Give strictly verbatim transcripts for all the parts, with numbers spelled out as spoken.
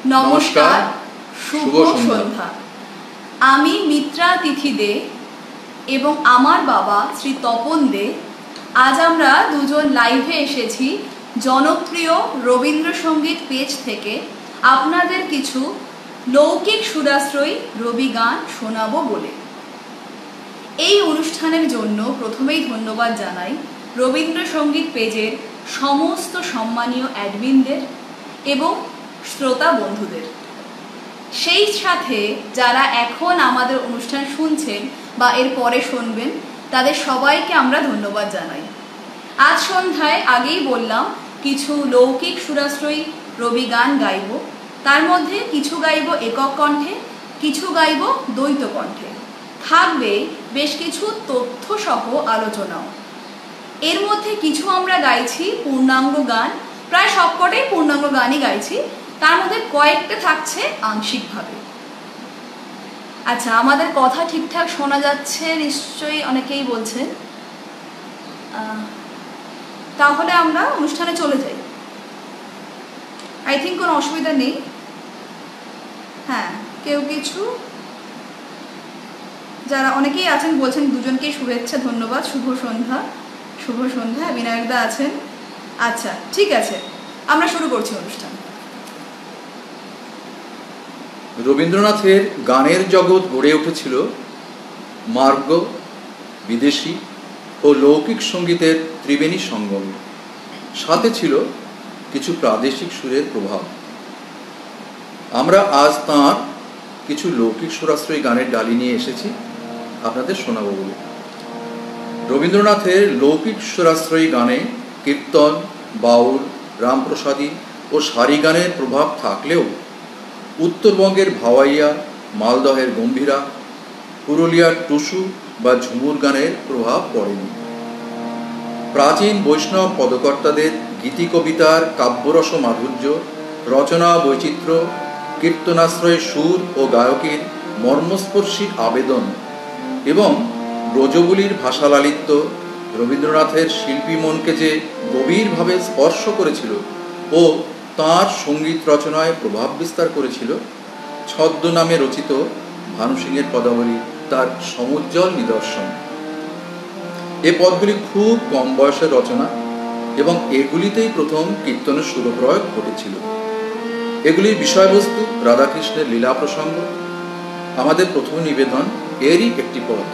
নমস্কার, শুভ সন্ধ্যা। আমি মিত্রা তিথি দে এবং আমার বাবা শ্রী তপন দে। আজ আমরা দুজন লাইভে এসেছি জনপ্রিয় রবীন্দ্রসঙ্গীত পেজ থেকে আপনাদের কিছু লৌকিক সুরাশ্রয়ী রবি গান শোনাবো বলে। এই অনুষ্ঠানের জন্য প্রথমেই ধন্যবাদ জানাই রবীন্দ্রসঙ্গীত পেজের সমস্ত সম্মানীয় অ্যাডমিনদের এবং শ্রোতা বন্ধুদের, সেই সাথে যারা এখন আমাদের অনুষ্ঠান শুনছেন বা এর পরে শুনবেন তাদের সবাইকে আমরা ধন্যবাদ জানাই। আজ সন্ধ্যায় আগেই বললাম কিছু লৌকিক সুরাশ্রয়ী রবি গান গাইব, তার মধ্যে কিছু গাইব একক কণ্ঠে, কিছু গাইব দ্বৈত কণ্ঠে, থাকবে বেশ কিছু তথ্যসহ আলোচনাও। এর মধ্যে কিছু আমরা গাইছি পূর্ণাঙ্গ গান, প্রায় সবকটাই পূর্ণাঙ্গ গানই গাইছি, তার মধ্যে কয়েকটা থাকছে আংশিকভাবে। আচ্ছা, আমাদের কথা ঠিকঠাক শোনা যাচ্ছে নিশ্চয়ই অনেকেই বলছেন, তাহলে আমরা অনুষ্ঠানে চলে যাই। আই থিঙ্ক কোনো অসুবিধা নেই। হ্যাঁ, কেউ কিছু যারা অনেকেই আছেন বলছেন দুজনকেই শুভেচ্ছা, ধন্যবাদ, শুভ সন্ধ্যা। শুভ সন্ধ্যা, বিনায়কদা আছেন। আচ্ছা, ঠিক আছে, আমরা শুরু করছি অনুষ্ঠান। রবীন্দ্রনাথের গানের জগৎ গড়ে উঠেছিল মার্গ, বিদেশি ও লৌকিক সঙ্গীতের ত্রিবেণী সঙ্গমে। সাথে ছিল কিছু প্রাদেশিক সুরের প্রভাব। আমরা আজ তাঁর কিছু লৌকিক সুরাশ্রয়ী গানের ডালি নিয়ে এসেছি আপনাদের শোনাবো বলে। রবীন্দ্রনাথের লৌকিক সুরাশ্রয়ী গানে কীর্তন, বাউল, রামপ্রসাদী ও সারি গানের প্রভাব থাকলেও উত্তরবঙ্গের ভাওয়াইয়া, মালদহের গম্ভীরা, পুরুলিয়ার টুসু বা ঝুমুর গানের প্রভাব পড়েনি। প্রাচীন বৈষ্ণব পদকর্তাদের গীতি কবিতার কাব্যরস মাধুর্য, রচনা বৈচিত্র্য, কীর্তনাশ্রয় সুর ও গায়কের মর্মস্পর্শী আবেদন এবং ব্রজবুলির ভাষালালিত্য রবীন্দ্রনাথের শিল্পী মনকে যে গভীরভাবে স্পর্শ করেছিল ও তাঁর সঙ্গীত রচনায় প্রভাব বিস্তার করেছিল, ছদ্মনামে রচিত ভানু সিংয়ের পদাবলী তার সমুজ্জ্বল নিদর্শন। এ পদগুলি খুব কম বয়সের রচনা এবং এগুলিতেই প্রথম কীর্তনের সুরপ্রয়োগ ঘটেছিল। এগুলির বিষয়বস্তু রাধাকৃষ্ণের লীলা প্রসঙ্গ। আমাদের প্রথম নিবেদন এরই একটি পদ।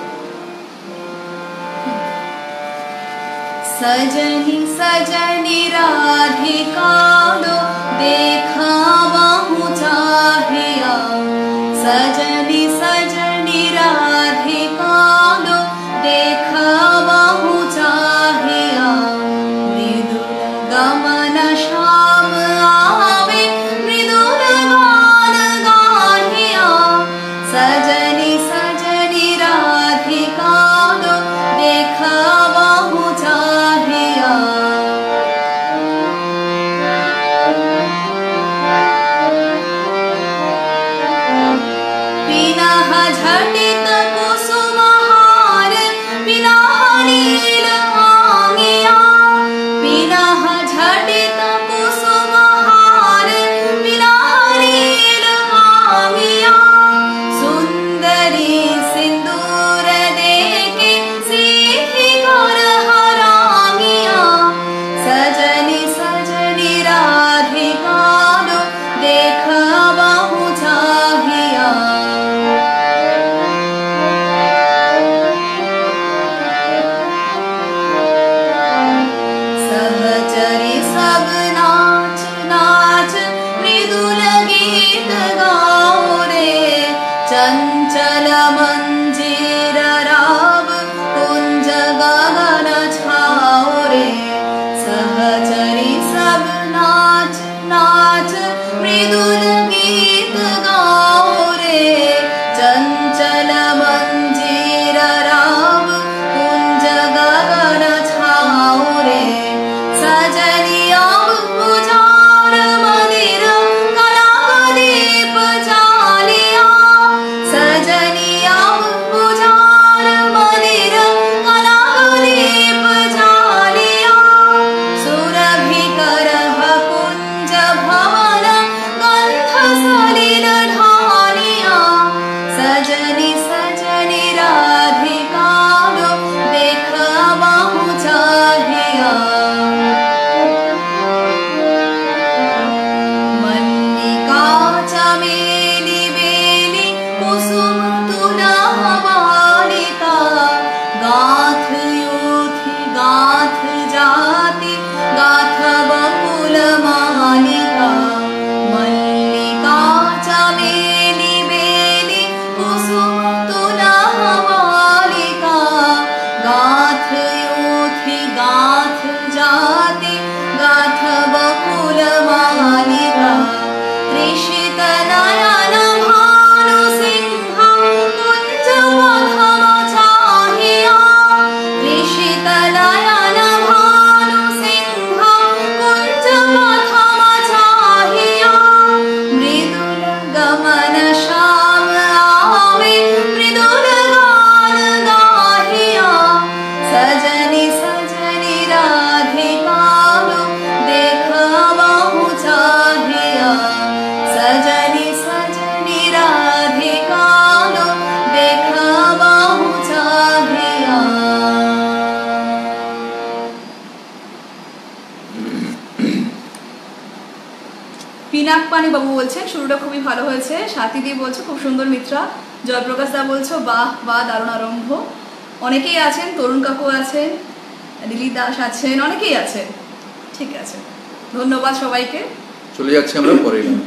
सजनी सजनी राधिका लो देखा बहु चाहिया, सजनी सजनी राधिका लो देखा बहु चाहिया, मृदुल गमन श्याम आवे मृदुल गान गाहिया, सजनी सजनी राधिका लो देखा बहु चाहिया। पिनह झटित कुसुमहार पिनह नील आंगिया, पिनह झटित कुसुमहार पिनह नील आंगिया, सुंदरी सिंदूर देके सीधी कर हरांगिया, सजनी सजनी राधिका लो देखा बहु चाहिया। চামেলি বেলি কুসুম তুলা বালিকা গাথ ইউথি গাথ জাতি গাথ বকুল মালিকা মল্লিকা চামেলি বেলি কুসুম তুলা বালিকা গাথ ইউথি গাথ জাতি গাথ বকুল মালিকা তৃষিত নয়ন ভানু সিংহ কুঞ্জ মধম চাহিয়া তৃষিত নয়ন ভানু সিংহ কুঞ্জ মধম চাহিয়া মৃদুল গমন শ্যাম আবে মৃদুল গান গাহিয়া সজনি সজনি রাধিকালো দেখবাহু চাহিয়া সজনি সজনি রাধিকালো দেখবাহু চাহিয়া। পিনাক পানি বাবু বলছেন শুরুটা খুবই ভালো হয়েছে। সাথীদি বলছে খুব সুন্দর মিত্রা। জয়প্রকাশ দা বলছো বাহ বাহ দারুণ আরম্ভ। অনেকেই আছেন, তরুণ কাকু আছেন, লিলি দাস আছেন, অনেকেই আছেন। ঠিক আছে, ধন্যবাদ সবাইকে। চলে যাচ্ছি আমরা পরের গানে।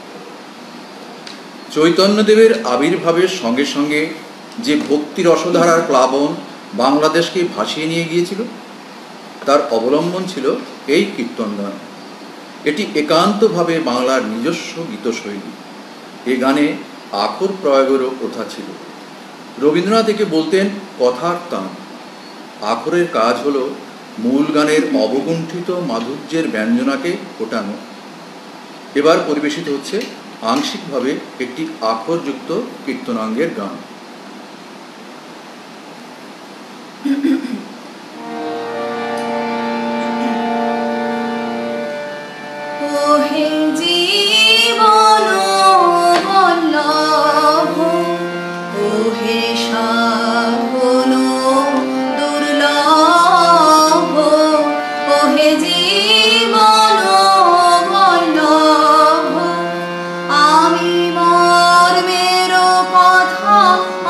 চৈতন্যদেবের আবির্ভাবের সঙ্গে সঙ্গে যে ভক্তি রসধারার প্লাবন বাংলাদেশকে ভাসিয়ে নিয়ে গিয়েছিল তার অবলম্বন ছিল এই কীর্তন গান। এটি একান্তভাবে বাংলার নিজস্ব গীতশৈলী। এ গানে আখর প্রয়োগেরও প্রথা ছিল। রবীন্দ্রনাথ একে বলতেন কথার তান। আখরের কাজ হলো মূল গানের অবগুণ্ঠিত মাধুর্যের ব্যঞ্জনাকে ফোটানো। এবার পরিবেশিত হচ্ছে আংশিকভাবে একটি আখরযুক্ত কীর্তনাঙ্গের গান। ওহে জীবন বল্লভ ওহে সাধন দুর্লভ ওহে জীবন বল্লভ আমি মর্মের কথা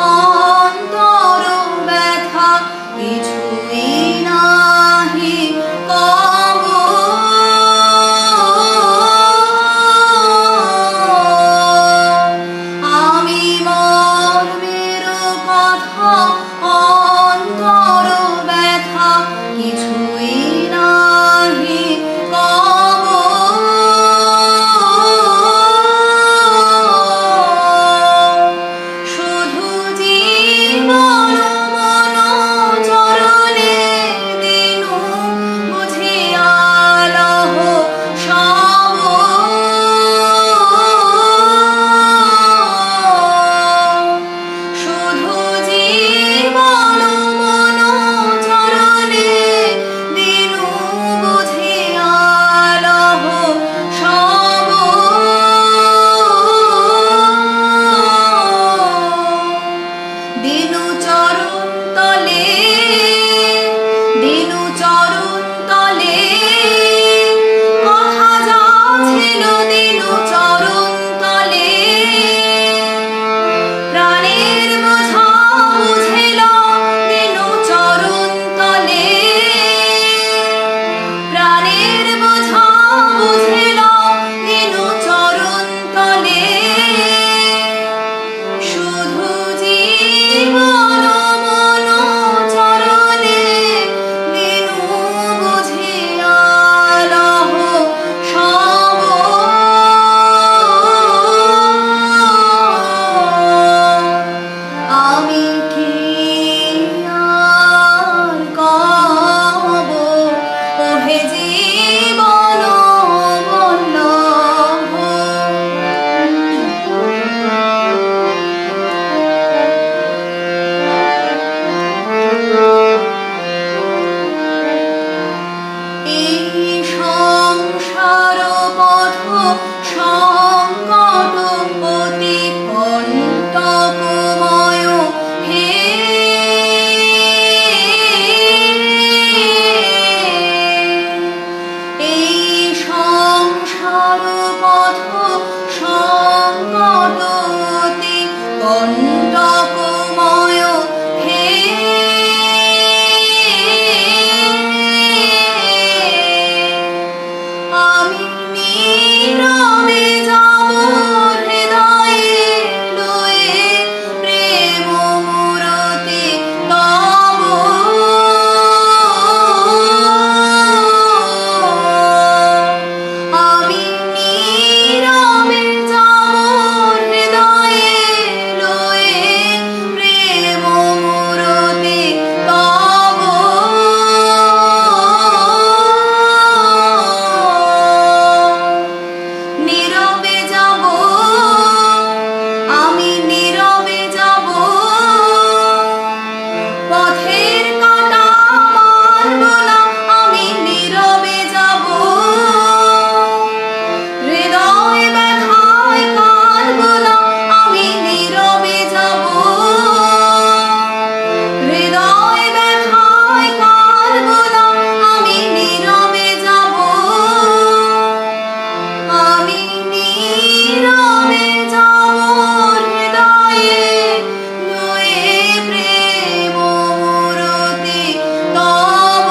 রবে যাব হৃদয়ে লয়ে প্রেম মূরতি তব।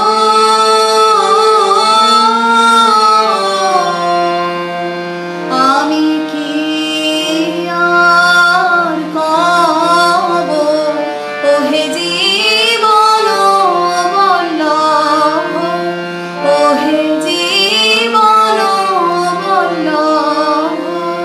আমি কি আর কব ওহে জীবন বল্লভ, ওহে জীবন বল্লভ।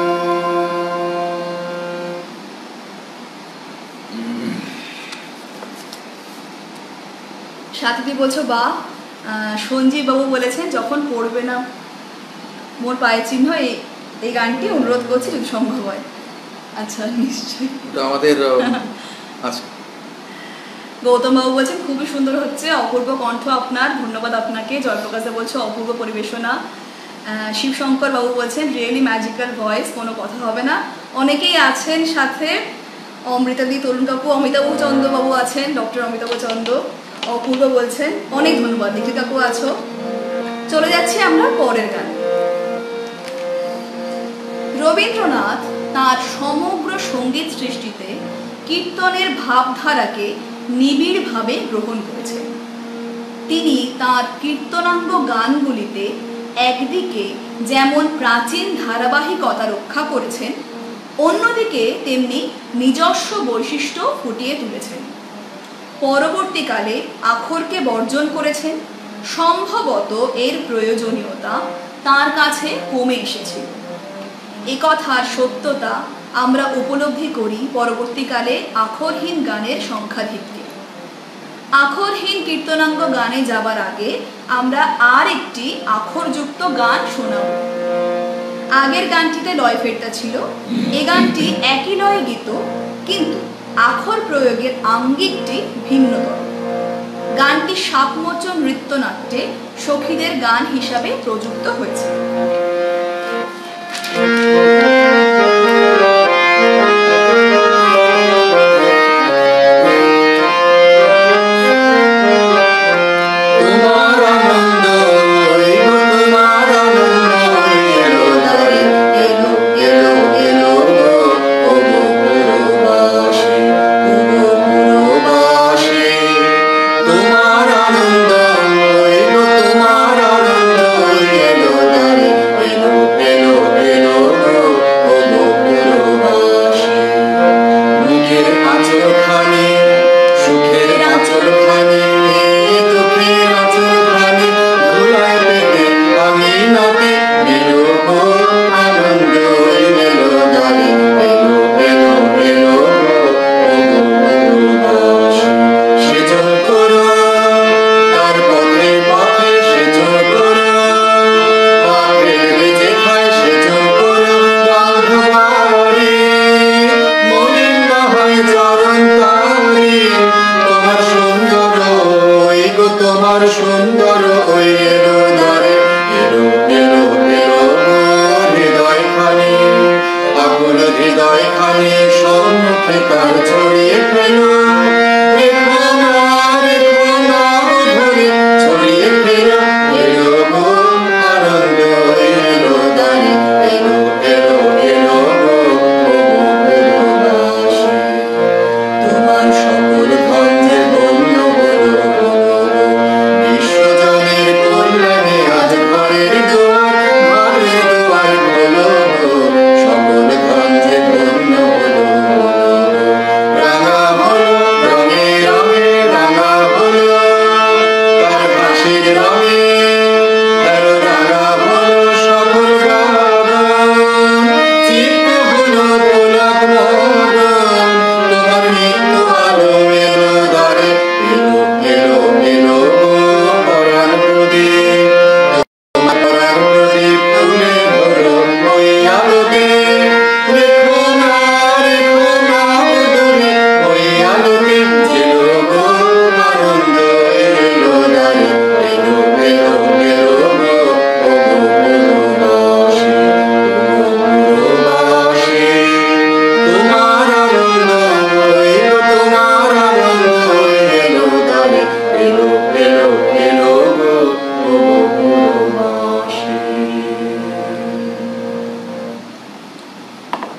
সাথীদি বলছো বা সঞ্জীব বাবু বলেছেন যখন পড়বে না মোর পায়ের চিহ্ন এই এই গানটি অনুরোধ করছি যদি সম্ভব হয়। আচ্ছা নিশ্চয়ই আমাদের আচ্ছা। গৌতম বাবু বলছেন খুবই সুন্দর হচ্ছে, অপূর্ব কণ্ঠ আপনার, ধন্যবাদ আপনাকে। জয়প্রকাশ বলছে অপূর্ব পরিবেশনা। শিবশঙ্কর বাবু বলছেন রিয়েলি ম্যাজিক্যাল ভয়েস, কোনো কথা হবে না। অনেকেই আছেন সাথে, অমৃতাদি, তরুণ কাকু, অমিতাভ চন্দ্র বাবু আছেন, ডক্টর অমিতাভ চন্দ্র, অপূর্ব বলছেন অনেক ধন্যবাদ। দীক্ষিত কাকু আছো। চলে যাচ্ছি আমরা পরের গান। রবীন্দ্রনাথ তার সমগ্র সঙ্গীত সৃষ্টিতে কীর্তনের ভাবধারাকে নিবিড়ভাবে গ্রহণ করেছেন। তিনি তার কীর্তনাঙ্গ গানগুলিতে একদিকে যেমন প্রাচীন ধারাবাহিকতা রক্ষা করেছেন, অন্যদিকে তেমনি নিজস্ব বৈশিষ্ট্য ফুটিয়ে তুলেছেন। পরবর্তীকালে আখরকে বর্জন করেছেন, সম্ভবত এর প্রয়োজনীয়তা তার কাছে কমে এসেছিল। এ কথার সত্যতা আমরা উপলব্ধি করি পরবর্তীকালে আখরহীন গানের সংখ্যাধিক্যে। আখরহীন কীর্তনাঙ্গ গানে যাবার আগে আমরা আর একটি আখরযুক্ত গান শোনাব। আগের গানটিতে লয় ফেরটা ছিল, এ গানটি একই লয়ে গীত, কিন্তু আখর প্রয়োগের আঙ্গিকটি ভিন্নতর। গানটি সাপমোচন নৃত্যনাট্যে সখীদের গান হিসাবে প্রযুক্ত হয়েছে। Rama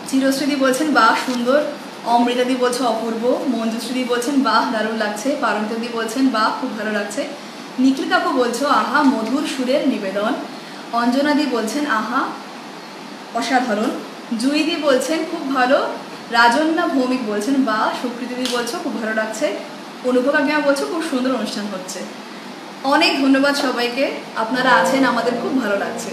চিরশ্রীদি বলছেন বাহ সুন্দর, অমৃতাদি বলছে অপূর্ব, মঞ্জুশ্রীদি বলছেন বাহ দারুণ লাগছে, পারমিতাদি বলছেন বাহ খুব ভালো লাগছে, নিখিল কাকু বলছো আহা মধুর সুরের নিবেদন, অঞ্জনাদি বলছেন আহা অসাধারণ, জুইদি বলছেন খুব ভালো, রাজন্যা ভৌমিক বলছেন বা, সুকৃতিদি বলছো খুব ভালো লাগছে, অনুভব আজ্ঞা বলছো খুব সুন্দর অনুষ্ঠান হচ্ছে। অনেক ধন্যবাদ সবাইকে, আপনারা আছেন আমাদের খুব ভালো লাগছে।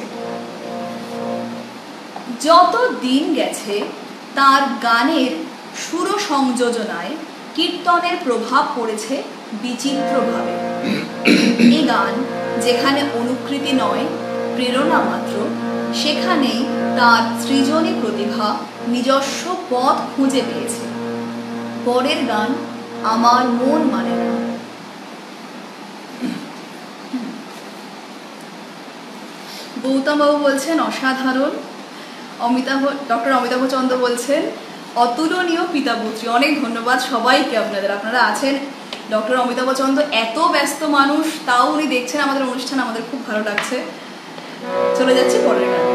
যত দিন গেছে তার গানের সুর সংযোজনায় কীর্তনের প্রভাব পড়েছে বিচিত্রভাবে। এই গান যেখানে অনুকৃতি নয় প্রেরণা মাত্র, সেখানেই তার সৃজনী প্রতিভা নিজস্ব পথ খুঁজে পেয়েছে। পরের গান আমার মন মানে না। গৌতম বাবু বলছেন অসাধারণ, অমিতাভ ডক্টর অমিতাভ চন্দ্র বলছেন অতুলনীয় পিতাপুত্রী। অনেক ধন্যবাদ সবাইকে আপনাদের, আপনারা আছেন। ডক্টর অমিতাভ চন্দ্র এত ব্যস্ত মানুষ, তাও উনি দেখছেন আমাদের অনুষ্ঠান, আমাদের খুব ভালো লাগছে। চলে যাচ্ছি পরের গানে।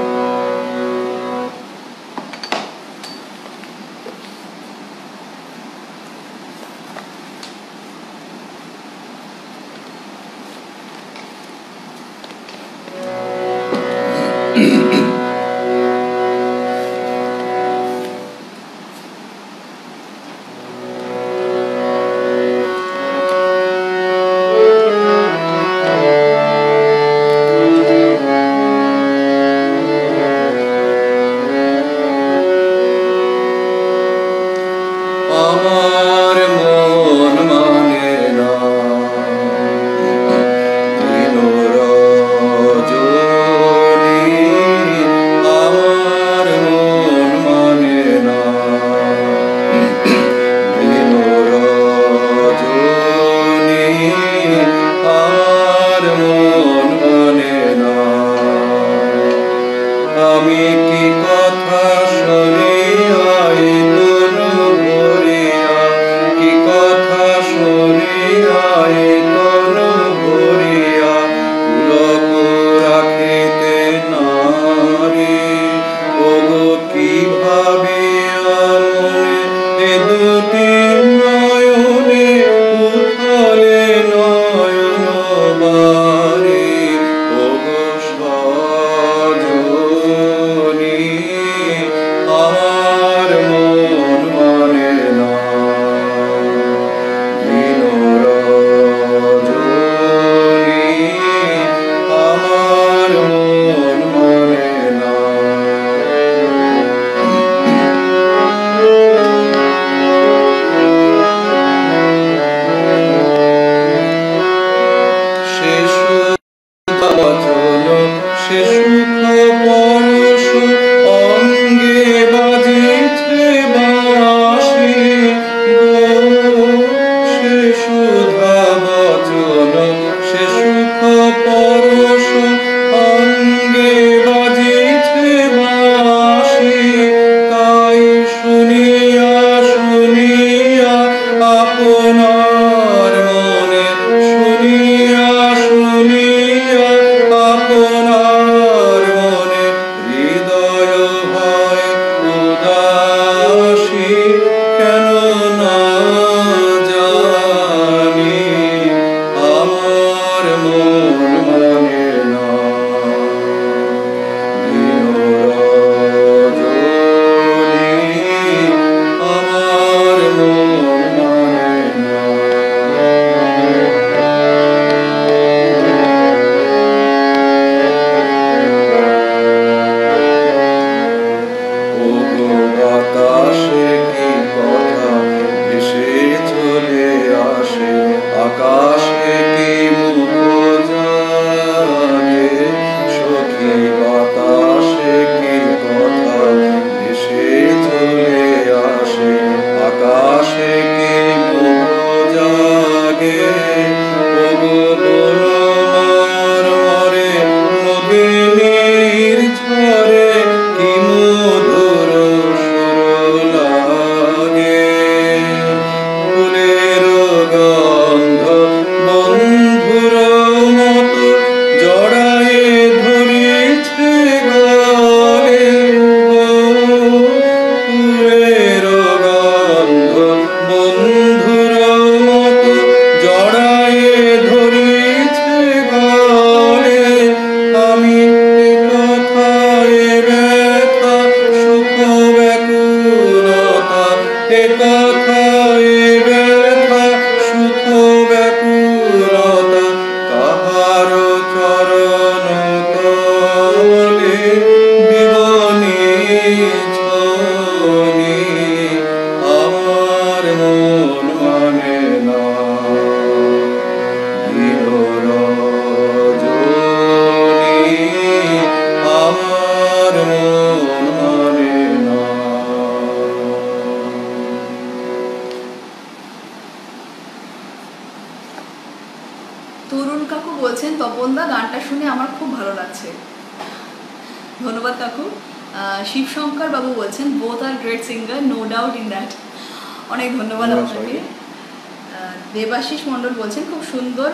বলছেন তপনদা গানটা শুনে আমার খুব ভালো লাগছে। ধন্যবাদ কাকু। শিবশঙ্কর বাবু বলছেন both are great singer, no doubt in that. অনেক ধন্যবাদ আপনাকে। দেবাশিস মণ্ডল বলছেন খুব সুন্দর,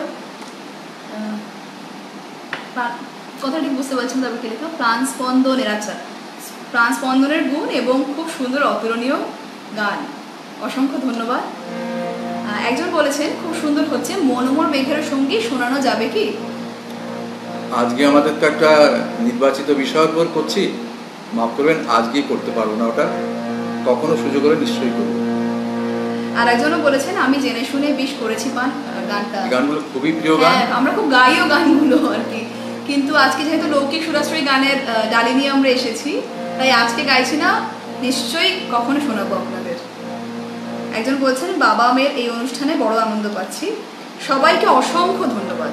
কথাটি বুঝতে পারছেন তবে কি লেখা, প্রাণ স্পন্দনের, আচ্ছা প্রাণ স্পন্দনের গুণ এবং খুব সুন্দর অতুলনীয় গান, অসংখ্য ধন্যবাদ। একজন বলেছেন খুব সুন্দর হচ্ছে, মনোমর মেঘের সঙ্গী শোনানো যাবে কি? আজকে আমাদের তো একটা নির্বাচিত বিষয়ের উপর করছি, মাফ করবেন আজকেই করতে পারবো না, ওটা কখনো সুযোগ হলে নিশ্চয়ই করবো। আর একজনও বলেছেন আমি জেনে শুনে বিষ করেছি পান, গানটা গানগুলো খুবই প্রিয় গান, আমরা খুব গাইও গানগুলো আর কি, কিন্তু আজকে যেহেতু লৌকিক সুরাশ্রয়ী গানের ডালি নিয়ে আমরা এসেছি তাই আজকে গাইছি না, নিশ্চয়ই কখনো শোনাবো আপনাদের। একজন বলছেন বাবা মেয়ের এই অনুষ্ঠানে বড় আনন্দ পাচ্ছি, সবাইকে অসংখ্য ধন্যবাদ।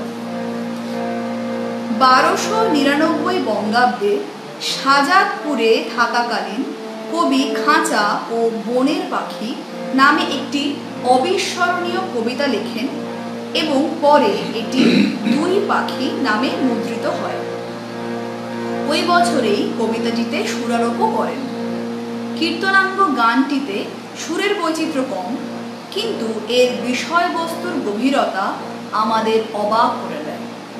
বারোশো নিরানব্বই বঙ্গাব্দে সাজাদপুরে থাকাকালীন কবি খাঁচা ও বনের পাখি নামে একটি অবিস্মরণীয় কবিতা লেখেন এবং পরে এটি দুই পাখি নামে মুদ্রিত হয়। ওই বছরেই কবিতাটিতে সুরারোপও করেন। কীর্তনাঙ্গ গানটিতে সুরের বৈচিত্র্য কম, কিন্তু এর বিষয়বস্তুর গভীরতা আমাদের অবাক করে দেয়।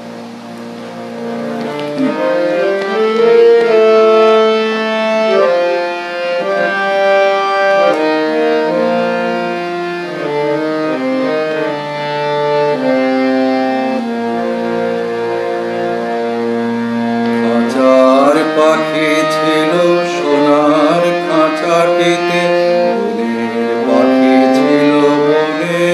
খাঁচার পাখি ছিল সোনার খাঁচাটিতে, বনের পাখি ছিল বনে,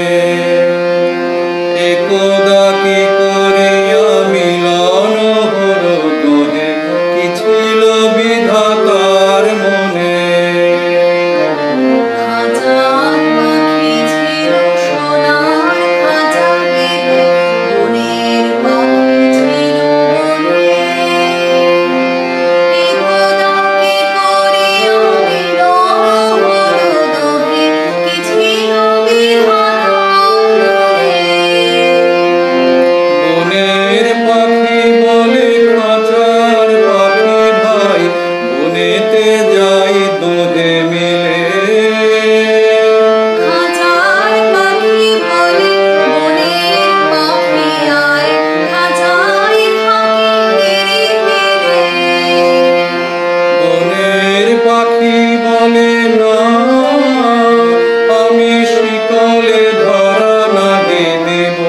একদা কি করিয়া মিলন হলো দোহে, কি ছিল বিধাতার মনে। খাঁচার পাখি ছিল সোনার খাঁচাটিতে, বনের পাখি ছিল বনে, একদা কি করিয়া মিলন হলো দোহে, কি ছিল বিধাতার মনে। বনের পাখি বলে খাঁচার পাখি ভাই, বনেতে যাই দোহে মিলে। খাঁচার পাখি বলে বনের পাখি আয়, খাঁচায় থাকি নিরিবিলি। বনের পাখি বলে না, আমি শিকলে ধরা নাহি দেব।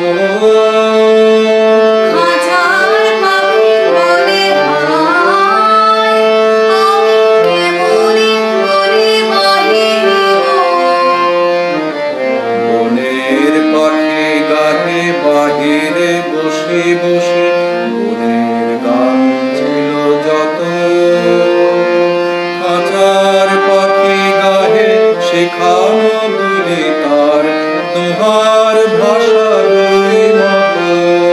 খাঁচার পাখি বলে হায়, আমি কেমনে করে বাহির হব। বনের পাখি গাহে বাহিরে বসে বসে, বনের গান ছিল যত। খাঁচার পাখি গাহে শেখানো দূরে তার দোহার ভাষা দুই মতো।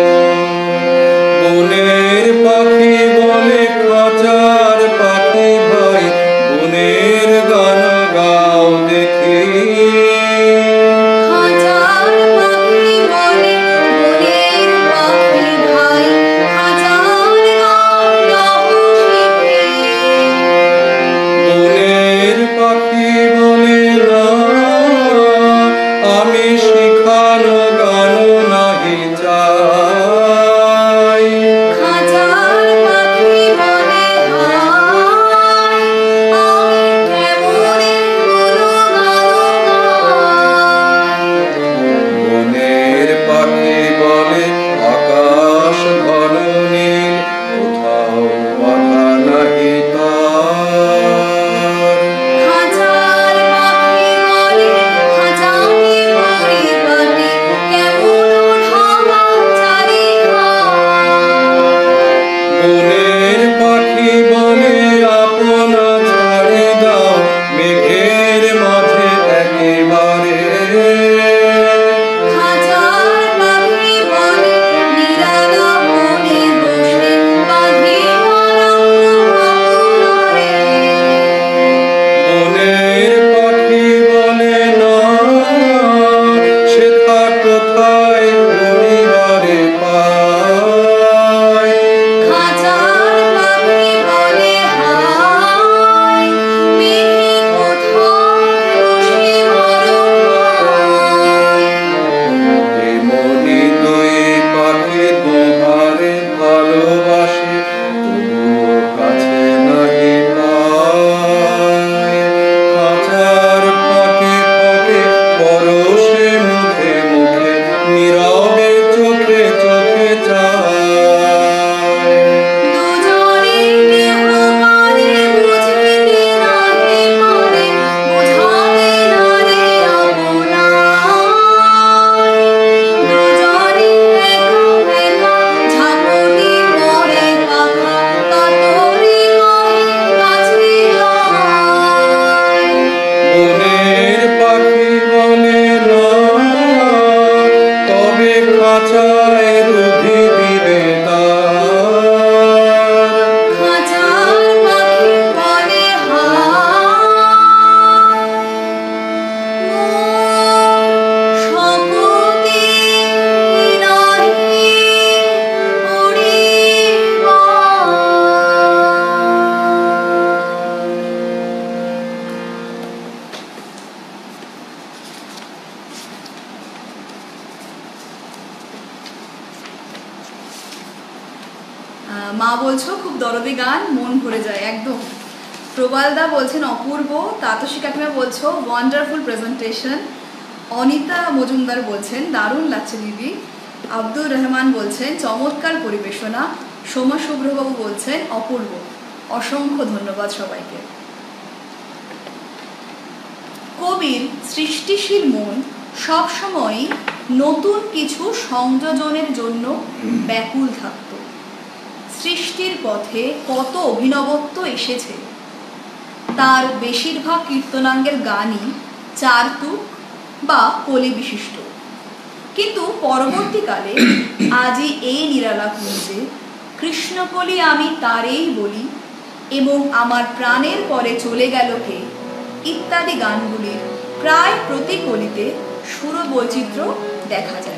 বনের পাখি বলে খাঁচার পাখি ভাই, বনের গান গাও দেখি। খাঁচার পাখি বলে বনের পাখি ভাই, খাঁচার গান গাও শিখি। বনের পাখি বলে না, মা বলছো খুব দরদি গান, মন ভরে যায় একদম। প্রবালদা বলছেন অপূর্ব। তাতসী কাকিমা বলছো ওয়ান্ডারফুল প্রেজেন্টেশন। অনিতা মজুমদার বলছেন দারুণ লাগছে দিদি। আব্দুর রহমান বলছেন চমৎকার পরিবেশনা। সোমা শুভ্রবাবু বলছেন অপূর্ব। অসংখ্য ধন্যবাদ সবাইকে। কবির সৃষ্টিশীল মন সবসময় নতুন কিছু সংযোজনের জন্য ব্যাকুল থাকত। সৃষ্টির পথে কত অভিনবত্ব এসেছে। তার বেশিরভাগ কীর্তনাঙ্গের গানই চারতুক বা কলি বিশিষ্ট, কিন্তু পরবর্তীকালে আজই এই নিরালা কুঞ্জে কৃষ্ণকলি আমি তারেই বলি এবং আমার প্রাণের পরে চলে গেল কে ইত্যাদি গানগুলির প্রায় প্রতি কলিতে সুর বৈচিত্র্য দেখা যায়।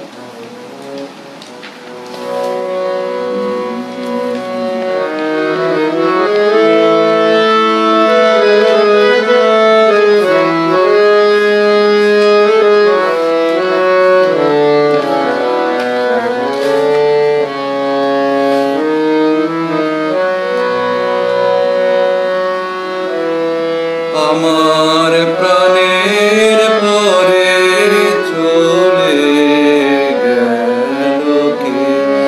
আমার প্রাণের পরে চলে গেল কে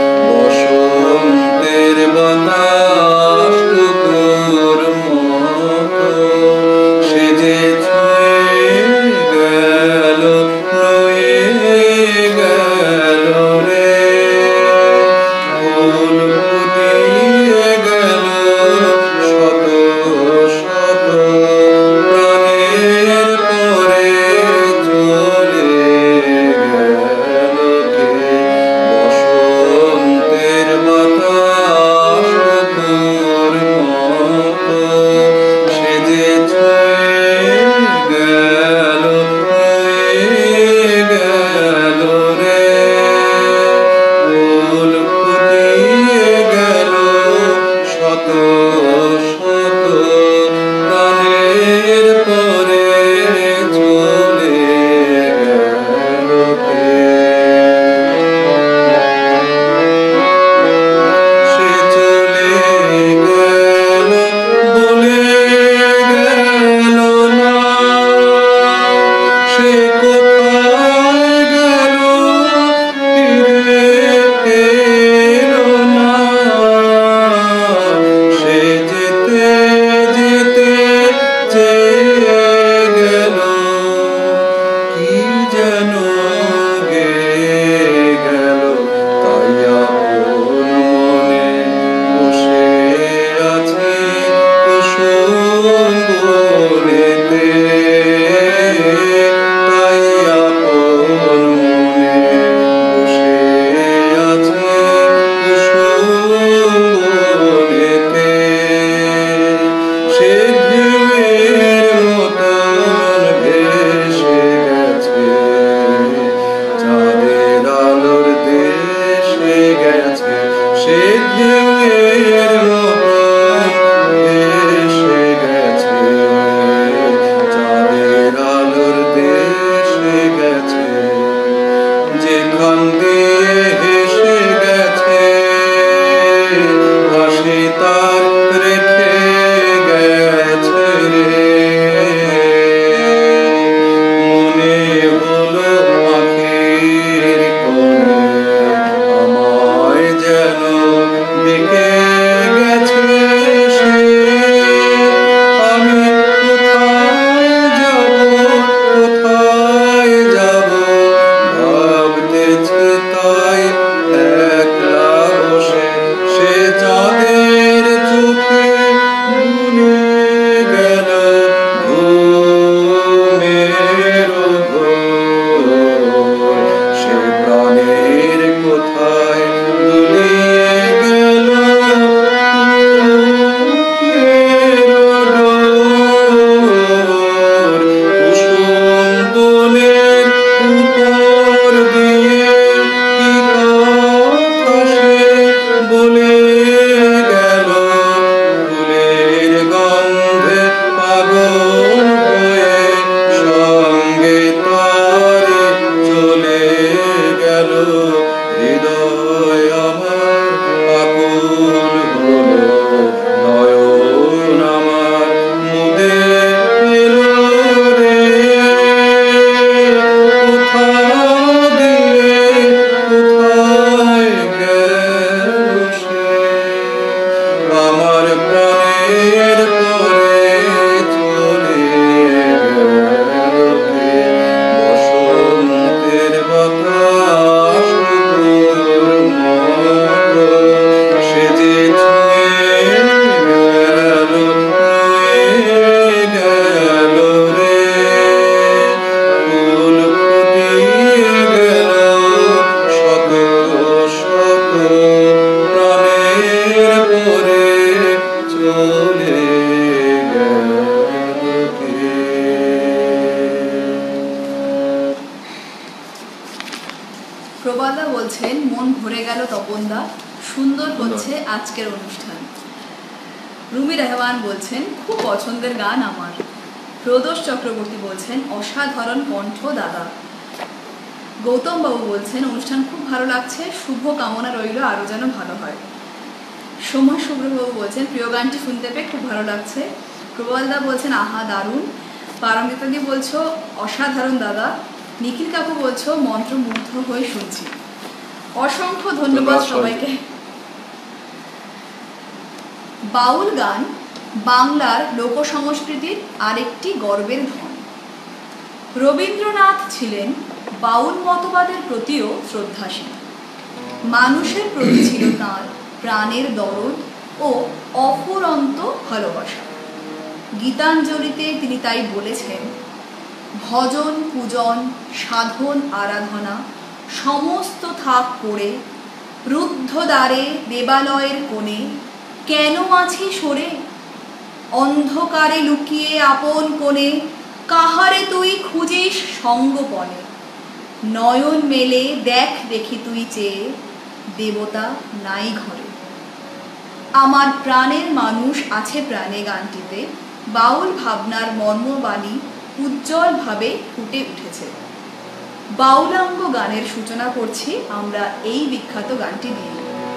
বসন্তের বাতাস টুকুর মতো, সে যে ছুঁয়ে গেল রয়ে গেল রে, ফুল ফুটিয়ে গেল শত শত প্রাণের পরে চলে গেল কে বসন্তের বাতাস টুকুর মতো, সে যে ছুঁয়ে প্রবালদা বলছেন মন ভরে গেল তপনদা, সুন্দর হচ্ছে আজকের অনুষ্ঠান। রুমি রহমান বলছেন খুব পছন্দের গান আমার। প্রদোষ চক্রবর্তী বলছেন অসাধারণ কণ্ঠ দাদা। গৌতম বাবু বলছেন অনুষ্ঠান খুব ভালো লাগছে, শুভ কামনা রইল আরও যেন ভালো হয়। সোমা শুভ্রবাবু বলছেন প্রিয় গানটি শুনতে পেয়ে খুব ভালো লাগছে। প্রবালদা বলছেন আহা দারুণ। পারমিতাদি বলছো অসাধারণ দাদা। নিখিল কাকু বলছো মন্ত্রমুগ্ধ হয়ে শুনছি। অসংখ্য ধন্যবাদ সবাইকে। বাউল গান বাংলার লোক সংস্কৃতির আরেকটি গর্বের ধন। রবীন্দ্রনাথ ছিলেন বাউল মতবাদের প্রতিও শ্রদ্ধাশীল। মানুষের প্রতি ছিল তাঁর প্রাণের দরদ ও অফুরন্ত ভালোবাসা। গীতাঞ্জলিতে তিনি তাই বলেছেন, ভজন পূজন সাধন আরাধনা সমস্ত থাক পড়ে, রুদ্ধ দ্বারে দেবালয়ের কোণে কেন আছি সরে, অন্ধকারে লুকিয়ে আপন কোণে কাহারে তুই খুঁজিস সঙ্গপনে, নয়ন মেলে দেখ দেখি তুই চেয়ে দেবতা নাই ঘরে। আমার প্রাণের মানুষ আছে প্রাণে গানটিতে বাউল ভাবনার মর্মবাণী উজ্জ্বলভাবে ফুটে উঠেছে। বাউলাঙ্গ গানের সূচনা করছি আমরা এই বিখ্যাত গানটি দিয়ে।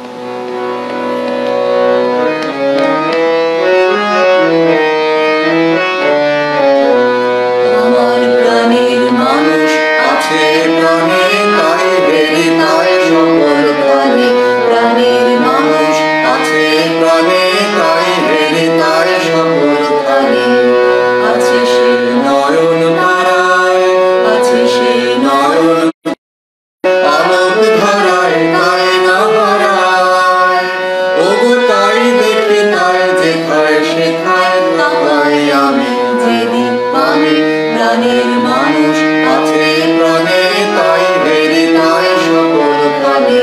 আমার প্রাণের মানুষ আছে প্রাণে তাই বেরি তাই সকল প্রাণে, প্রাণের মানুষ আছে প্রাণে তাই বেরি তাই সকল প্রাণে, আছে সে নয়ন ধারায়, আছে সে নয়ন আলোক ধারায় তাই না হারায়, ওগো তাই দেখি তাই যেথায় সেথায় তাই আমি যেদিন আমি প্রাণের মানুষ আছে প্রাণে তাই বেরি তাই সকল প্রাণে।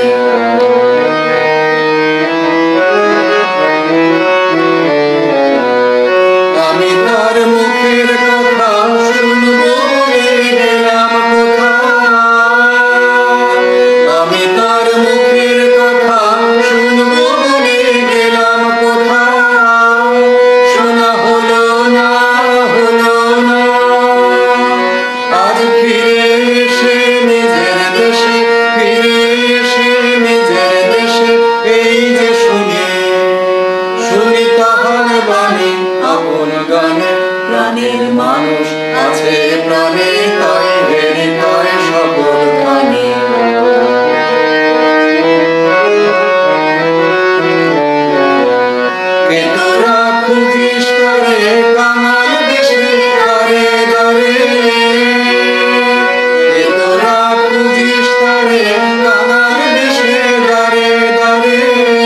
আমি তার মুখের কথা শুনবো বলে গেলাম কোথায়, আমি তার মুখের কথা শুনবো বলে গেলাম কোথায়, শোনা হলো না হলো না, আজ ফিরে এসে নিজের দেশে, ফিরে এসে নিজের দেশে এই যে শুনি শুনি তাহার বাণী আপন গানে, প্রাণের মানুষ আছে প্রাণে তাই বেরি তাই সকল প্রাণে। কে তোরা খুঁজিস করে কাঙাল দেশে দারে দারে, কে তোরা খুঁজিস করে কাঙাল দেশে দারে দারে,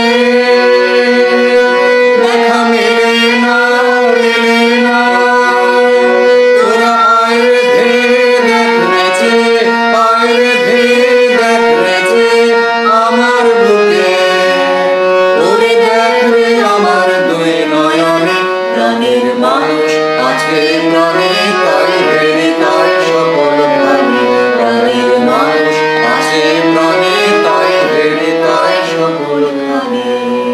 দেখা মেলে না মেলে না, তোরা আয় রে ধে দেখ রেছে, আয় রে ধে দেখ রেছে আমার বুকে, ওরে দেখ রে আমার দুই নয়নে, প্রাণের মানুষ আছে প্রাণে তাই বেরি তাই সকল প্রাণে, প্রাণের মানুষ আছে প্রাণে তাই বেরি তাই সকল প্রাণে।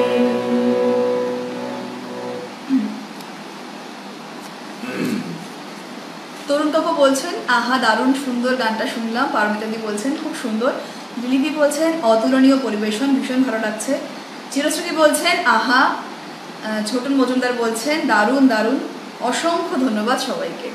তরুণ কাকু বলছেন আহা দারুণ সুন্দর গানটা শুনলাম। পারমিতাদি বলছেন খুব সুন্দর। দিলীপি বলছেন অতুলনীয় পরিবেশন, ভীষণ ভালো লাগছে। চিরশ্রী বলছেন আহা। ছোটন মজুমদার বলছেন দারুণ দারুণ। অসংখ্য ধন্যবাদ সবাইকে।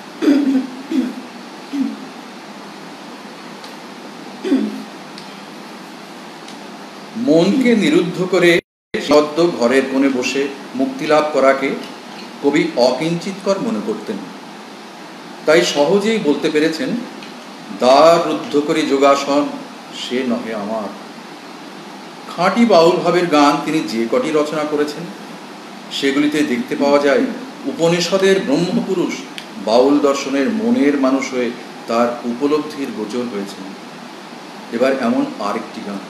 মনকে নিরুদ্ধ করে সদ্য ঘরের কোণে বসে মুক্তি লাভ করাকে কবি অকিঞ্চিতকর মনে করতেন। তাই সহজেই বলতে পেরেছেন দ্বার রুদ্ধ করে যোগাসন সে নহে আমার। খাঁটি বাউল ভাবের গান তিনি যে কটি রচনা করেছেন সেগুলিতে দেখতে পাওয়া যায় উপনিষদের ব্রহ্মপুরুষ বাউল দর্শনের মনের মানুষ হয়ে তার উপলব্ধির গোচর হয়েছেন। এবার এমন আরেকটি গান।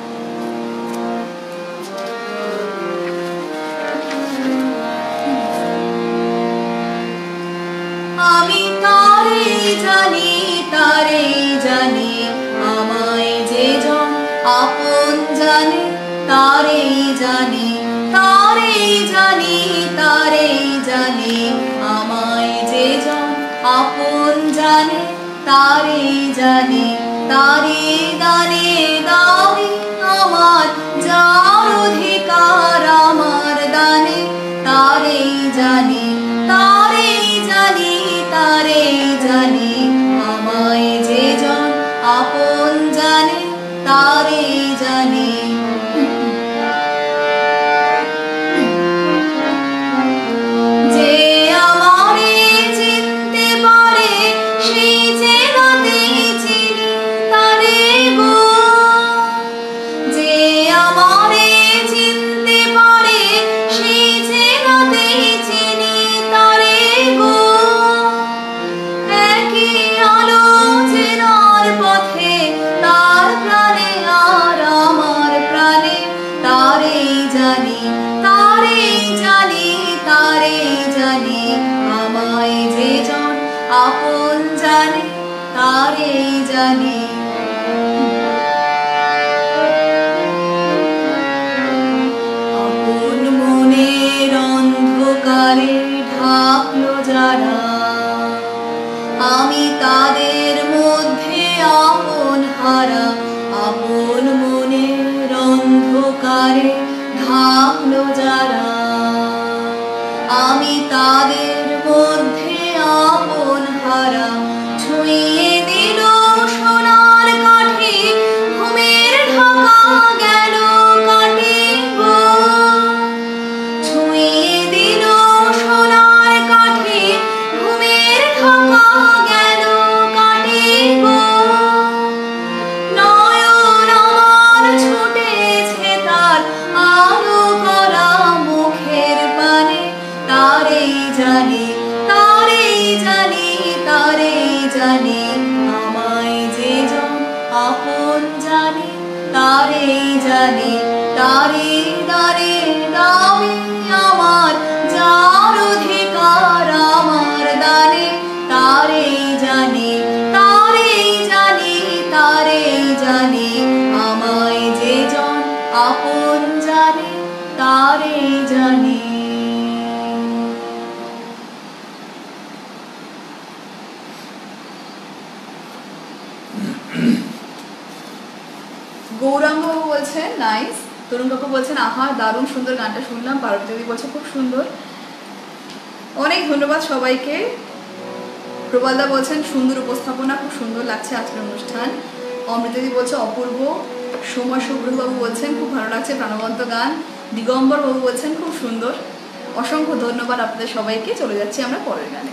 আমি তারে জানি তারে জানি আমায় যে জানে তারে জানে তারে জানে তারে জানে আমায় যে জন আপন জানে তারে জানে তারে দানে দানে আমার যার অধিকার আমার দানে তারে জানে তারে জানে তারে জানে আমায় যে জন আপন জানে তারে জানে যে আমারে চিনতে পারে সেই চেনাতে চিনি তারে গো যে আমারে চিনতে পারে সেই চেনাতে চিনি তারে গো একই আলো চেনার পথে তার প্রাণে আর আমার প্রাণে তারে জানি তারে জানি তারে জানি আমায় যে জন আপন জানে তারে জানি আপন মনের অন্ধকারে ঢাকলো যারা আমি তাদের মধ্যে আপন হারা আপন মনের অন্ধকারে ঢাকলো যারা আমি তাদের মধ্যে আপন হারা ছুঁয়ে দিল সোনার কাঠি ঘুমের ঢাকা গেল কাটি গো ছুঁয়ে দিল সোনার কাঠি ঘুমের ঢাকা গেল কাটি গো নয়ন আমার ছুটেছে তার আলো করা মুখের পানে তারে জানি তারে জানি তারে জানি আমায় যে জন আপন জানি তারে জানি তারে দারে দাবি আমার যার অধিকার আমার দানে তারে জানি তারে জানি তারে জানি আমায় যে জন আপন জানি তারে জানি গৌরাঙ্গ বলছেন নাইস, তরুণ কাকু বলছেন আহা দারুণ সুন্দর গানটা শুনলাম, পার্বতী দেবী বলছে খুব সুন্দর, অনেক ধন্যবাদ সবাইকে। প্রবালদা বলছেন সুন্দর উপস্থাপনা, খুব সুন্দর লাগছে আজকের অনুষ্ঠান। অমৃতাদি বলছে অপূর্ব। সোমা শুভ্রবাবু বলছেন খুব ভালো লাগছে প্রাণবন্ত গান। দিগম্বর বাবু বলছেন খুব সুন্দর। অসংখ্য ধন্যবাদ আপনাদের সবাইকে। চলে যাচ্ছি আমরা পরের গানে।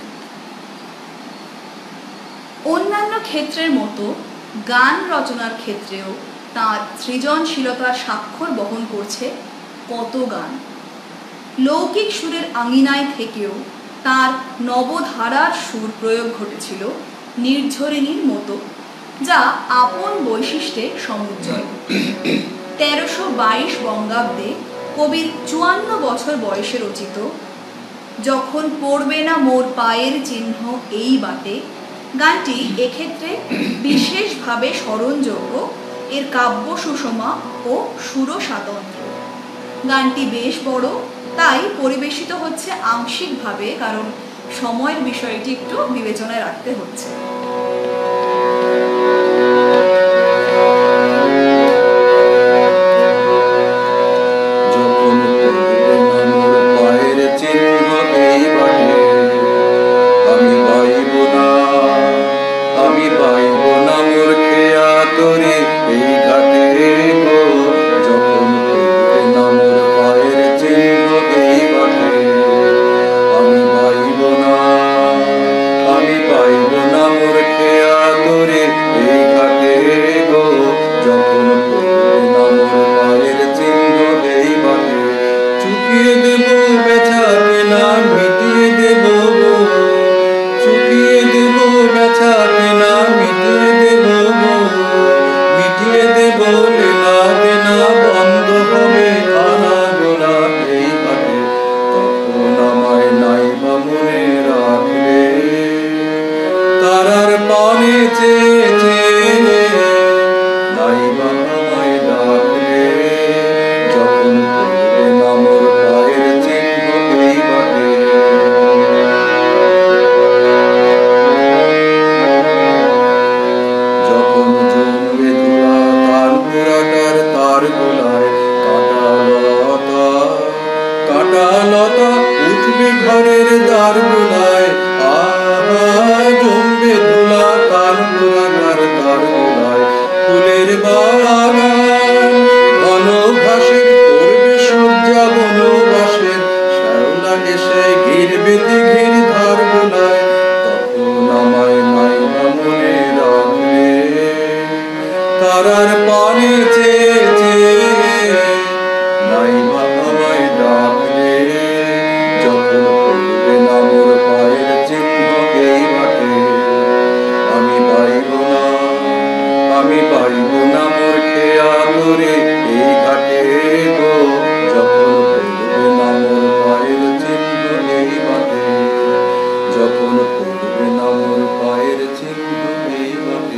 অন্যান্য ক্ষেত্রের মতো গান রচনার ক্ষেত্রেও তার সৃজনশীলতার স্বাক্ষর বহন করছে কত গান। লৌকিক সুরের আঙিনায় থেকেও তার নবধারার সুর প্রয়োগ ঘটেছিল নির্ঝরিণীর মতো, যা আপন বৈশিষ্ট্যে সমুজ্জ্বল। তেরোশো বাইশ বঙ্গাব্দে কবির চুয়ান্ন বছর বয়সে রচিত যখন পড়বে না মোর পায়ের চিহ্ন এই বাটে গানটি এক্ষেত্রে বিশেষভাবে স্মরণযোগ্য। এর কাব্য সুষমা ও সুর স্বাতন্ত্র্য। গানটি বেশ বড়, তাই পরিবেশিত হচ্ছে আংশিকভাবে, কারণ সময়ের বিষয়টি একটু বিবেচনায় রাখতে হচ্ছে। নাই বা আমায় ডাকলে তারার পানে চেয়েছে নাই বা আমায় ডাকলে যখন পড়বে না মোর পায়ের চিহ্ন এই মাঠে আমি পাইব না আমি পাইব না মোর খেয়া ধরে এই ঘাটে গো যখন পড়বে না মোর পায়ের চিহ্ন এই মাঠে যখন পড়বে না মোর পায়ের চিহ্ন এই মাঠে।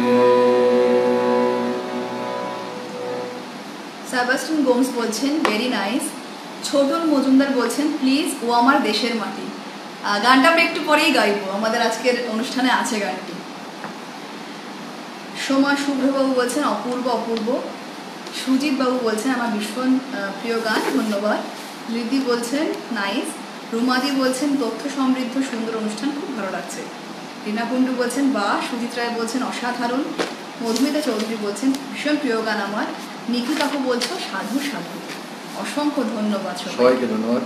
সেবাস্টিয়ান গোমস বলছেন ভেরি নাইস। ছোটন মজুমদার বলছেন প্লিজ ও আমার দেশের মাটি। গানটা আমরা একটু পরেই গাইবো, আমাদের আজকের অনুষ্ঠানে আছে গানটি। সোমা শুভ্রবাবু বলছেন অপূর্ব অপূর্ব। সুজিত বাবু বলছেন আমার ভীষণ প্রিয় গান, ধন্যবাদ। লিদি বলছেন নাইস। রুমাদি বলছেন তথ্য সমৃদ্ধ সুন্দর অনুষ্ঠান, খুব ভালো লাগছে। রীনা কুণ্ডু বলছেন বা। সুজিত রায় বলছেন অসাধারণ। মধুমিতা চৌধুরী বলছেন ভীষণ প্রিয় গান আমার। নিখি কাকু বলছো সাধু সাধু। অসংখ্য ধন্যবাদ সবাইকে ধন্যবাদ।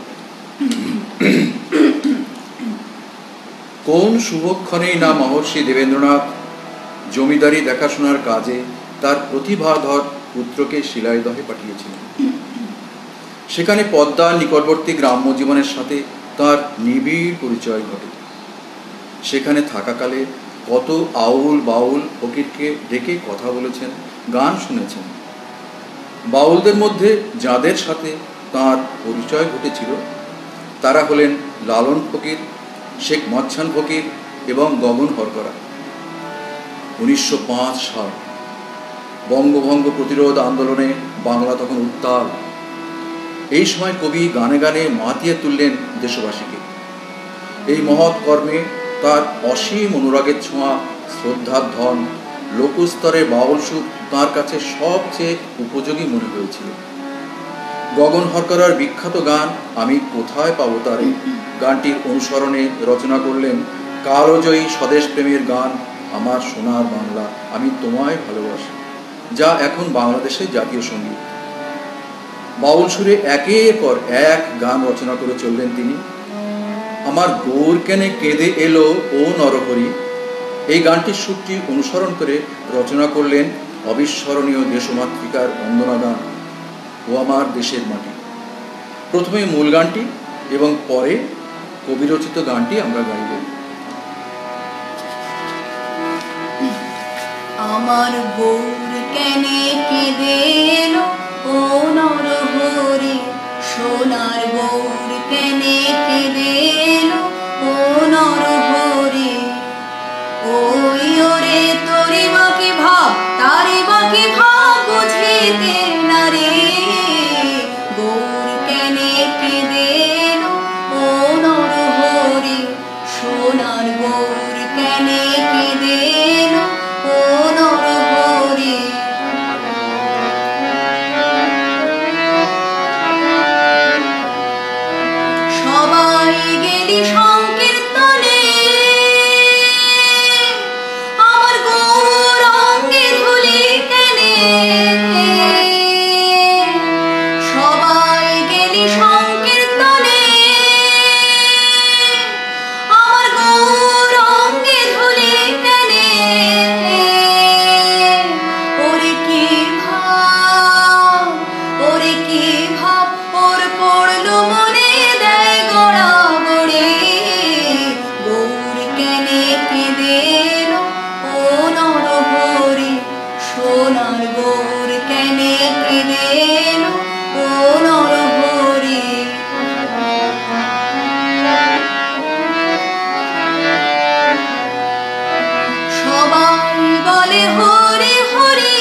কোন শুভক্ষণেই না মহর্ষি দেবেন্দ্রনাথ জমিদারি দেখাশোনার কাজে তার প্রতিভাধর পুত্রকে শিলাইদহে পাঠিয়েছিলেন। সেখানে পদ্মার নিকটবর্তী গ্রাম্য জীবনের সাথে তার নিবিড় পরিচয় ঘটে। সেখানে থাকাকালে কত আউল বাউল ফকিরকে ডেকে কথা বলেছেন, গান শুনেছেন। বাউলদের মধ্যে যাদের সাথে তার পরিচয় ঘটেছিল তারা হলেন লালন ফকির, শেখ মচ্ছান ফকির এবং গগন হরকরা। উনিশশো পাঁচ সাল বঙ্গভঙ্গ প্রতিরোধ আন্দোলনে বাংলা তখন উত্তাল। এই সময় কবি গানে গানে মাতিয়ে তুললেন দেশবাসীকে। এই মহৎ কর্মে তার অসীম অনুরাগের ছোঁয়া, শ্রদ্ধার ধন, লোকস্তরে বাউল সুর তাঁর কাছে সবচেয়ে উপযোগী মনে হয়েছিল। গগন হরকরার বিখ্যাত গান আমি কোথায় পাবো তারে গানটির অনুসরণে রচনা করলেন কালজয়ী স্বদেশ প্রেমের গান আমার সোনার বাংলা আমি তোমায় ভালোবাসি, যা এখন বাংলাদেশের জাতীয় সঙ্গীত। বাউল সুরে একের পর এক গান রচনা করে চললেন তিনি। আমার গৌর কেনে কেঁদে এলো ও নরহরি, এই গানটির সুরটি অনুসরণ করে রচনা করলেন অবিস্মরণীয় দেশমাতৃকার বন্দনা গান ও আমার দেশের মাটি। প্রথমে মূল গানটি এবং পরে কবিরচিত গানটি আমরা গাইব। আমার গৌর কেনে কেঁদে এলো ও নরহরি, সোনার গৌর কেনে কেঁদে এলো ও নরহরি। ওই ওরে তোরি বাকি ভাব তারি বাকি ভাব বুঝিতে না রে, গৌর কেনে কেঁদে এলো ও নরহরি, সোনার গৌর কেনে কেঁদে এলো ও নরহরি। সবাই গেলি সংকীর্তনে, আমার গৌর অঙ্গে ধুলি কেনে। সবাই গেলি সংকীর্তনে, আমার গৌর অঙ্গে ধুলি কেনে। ওরে কি ভাব ওরে কি ভাব ওর পড়লো মনে দেয় গড়া গড়ে, গৌর কেনে কেঁদে এলো ও নরহরি, সোনার গৌর কেনে কেঁদে এলো ও নরহরি। সবাই বলে হরি হরি,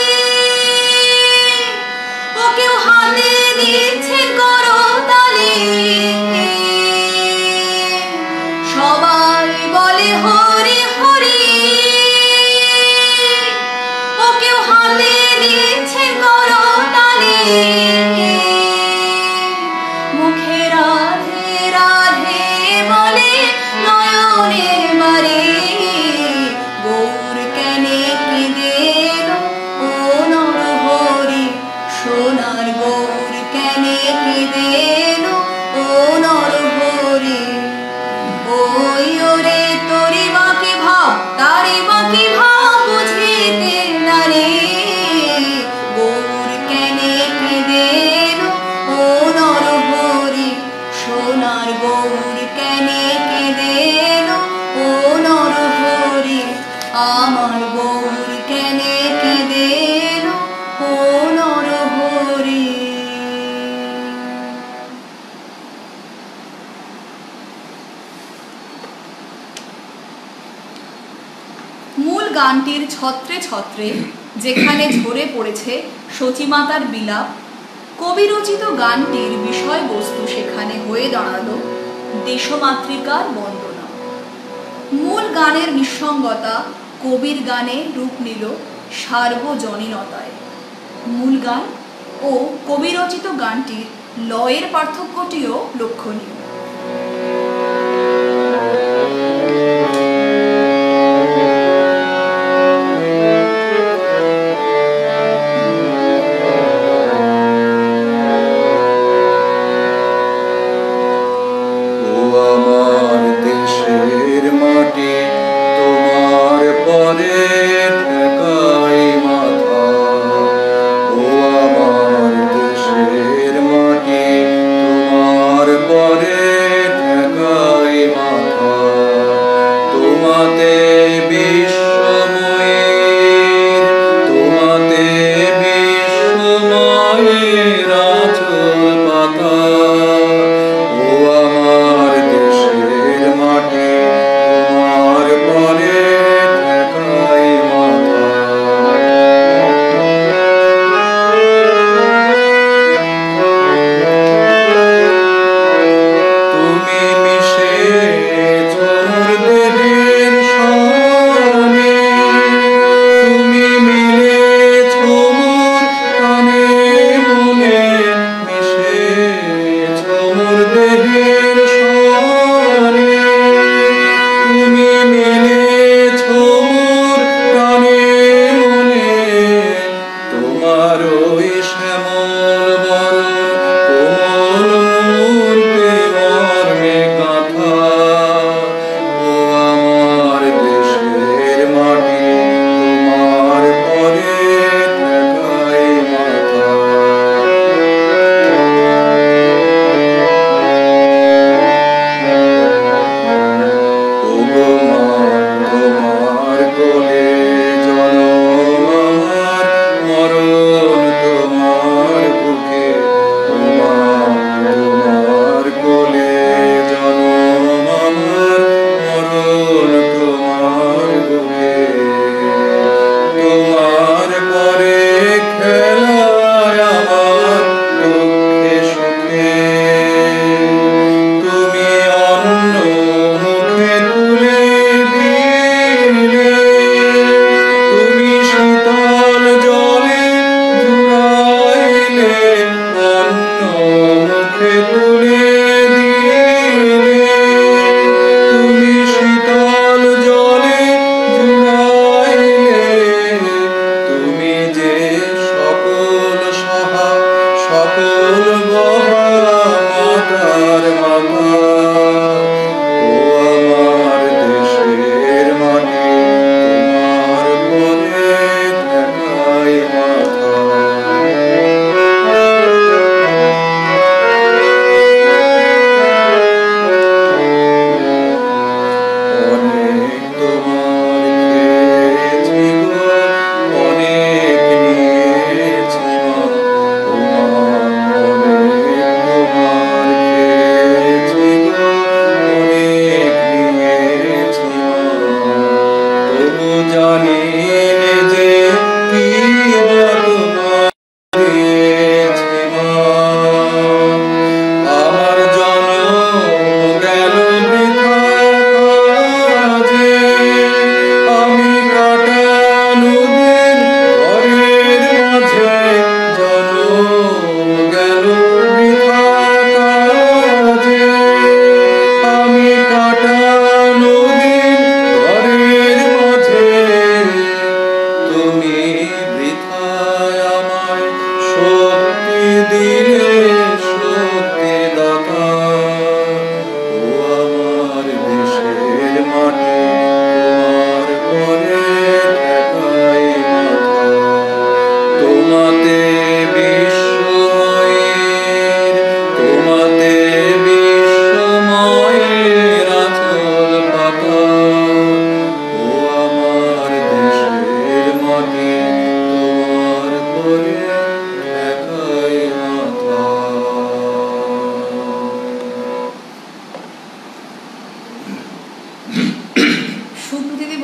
ও কেউ হাতে দিচ্ছে করতালি। সবাই বলে হরি হরি, ও কেউ হাতে দিচ্ছে করতালি। মুখে রাধে রাধে বলে নয়নে মারে, গৌর কেনে কেঁদে এলো ও নরহরি, সোনার গৌর কেনে কেঁদে এলো ও আমার বউর কেনে কেঁদে এলো ও নরহরি। মূল গানটির ছত্রে ছত্রে যেখানে ঝরে পড়েছে সতীমাতার বিলাপ, কবিরচিত গানটির বিষয়বস্তু সেখানে হয়ে দাঁড়ালো দেশমাতৃকার বন্দনা। মূল গানের নিঃসঙ্গতা কবির গানে রূপ নিল সার্বজনীনতায়। মূল গান ও কবিরচিত গানটির লয়ের পার্থক্যটিও লক্ষণীয়।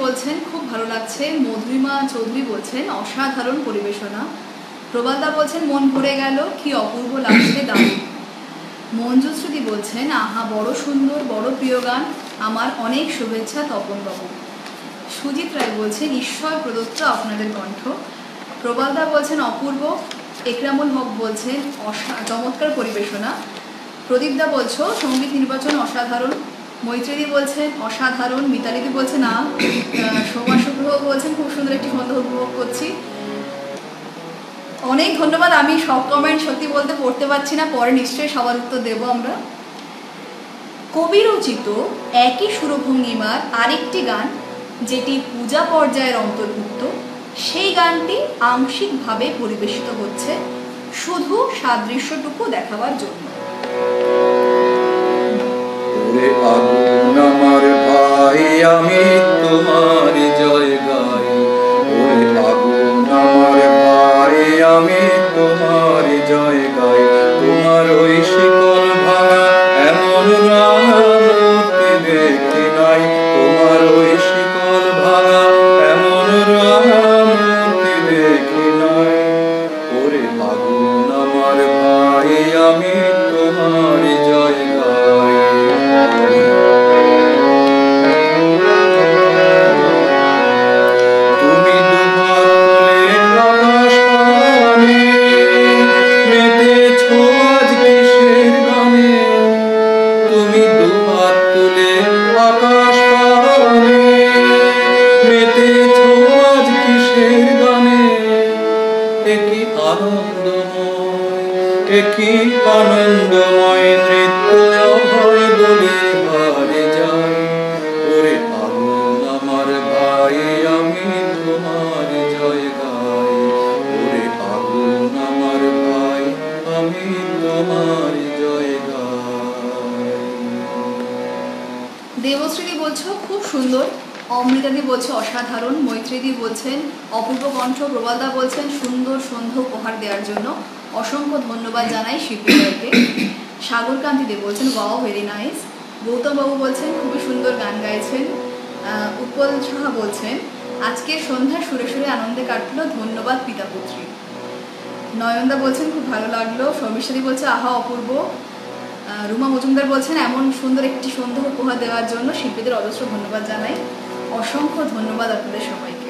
বলছেন খুব ভালো লাগছে। মধুরিমা চৌধুরী বলছেন অসাধারণ পরিবেশনা। প্রবালদা বলছেন মন ভরে গেল, কি অপূর্ব লাগছে, দারুণ। মঞ্জুশ্রুতি বলছেন আহা বড় সুন্দর, বড় প্রিয় গান, আমার অনেক শুভেচ্ছা তপনবাবু। সুজিত রায় বলছেন ঈশ্বর প্রদত্ত আপনাদের কণ্ঠ। প্রবালদা বলছেন অপূর্ব। একরামুল হক বলছেন চমৎকার পরিবেশনা। প্রদীপদা বলছো সঙ্গীত নির্বাচন অসাধারণ। মৈত্রীদি বলছেন অসাধারণ। মিতালিদি বলছেন না। সোমা শুভ্র বলছেন খুব সুন্দর একটি সন্ধ্যা উপভোগ করছি। অনেক ধন্যবাদ। আমি সব কমেন্ট সত্যি বলতে পড়তে পারছি না, পরে নিশ্চয়ই সবার উত্তর দেবো আমরা। কবি রচিত একই সুরভঙ্গিমার আরেকটি গান যেটি পূজা পর্যায়ের অন্তর্ভুক্ত, সেই গানটি আংশিকভাবে পরিবেশিত হচ্ছে শুধু সাদৃশ্যটুকু দেখাবার জন্য। ওরে আগুন আমার ভাই আমি তোমার জয় গাই, ওরে আগুন আমার ভাই আমি তোমার জয় গাই, তোমার ওই শিকল ভাঙা এমন রাঙামূর্তি দেখি নাই, তোমার ওই শিকল ভাঙা এমন রাঙামূর্তি দেখি নাই, ওরে আগুন আমার ভাই আমি তোমার জয় গাই। তুমি দুহাত তুলে আকাশ পানে মেতেছো আজ কিসের গানে, তুমি দুহাত তুলে আকাশ পানে মেতেছো আজ কিসের গানে, একই আনন্দময় একই আনন্দময় নৃত্য অভয় বলে হারে যায়, ওরে আগুন আমার ভাই আমি তোমার জয় গাই, ওরে আগুন আমার ভাই আমি তোমার জয় গাই। দেবশ্রীদি বলছো খুব সুন্দর। অমৃতাদি বলছে অসাধারণ। মৈত্রীদি বলছেন অপূর্ব কণ্ঠ। প্রবালদা বলছেন সুন্দর সন্ধ্যা উপহার দেওয়ার জন্য অসংখ্য ধন্যবাদ জানাই শিল্পীদেরকে। সাগরকান্তি দেব বলছেন ওয়াও ভেরি নাইস। গৌতমবাবু বলছেন খুবই সুন্দর গান গাইছেন। উৎপল সাহা বলছেন আজকের সন্ধ্যা সুরে সুরে আনন্দে কাটলো, ধন্যবাদ পিতাপুত্রী। নয়নদা বলছেন খুব ভালো লাগলো। সৌমিষ্ঠাদি বলছে আহা অপূর্ব। রুমা মজুমদার বলছেন এমন সুন্দর একটি সন্ধ্যা উপহার দেওয়ার জন্য শিল্পীদের অজস্র ধন্যবাদ জানাই। অসংখ্য ধন্যবাদ আপনাদের সবাইকে।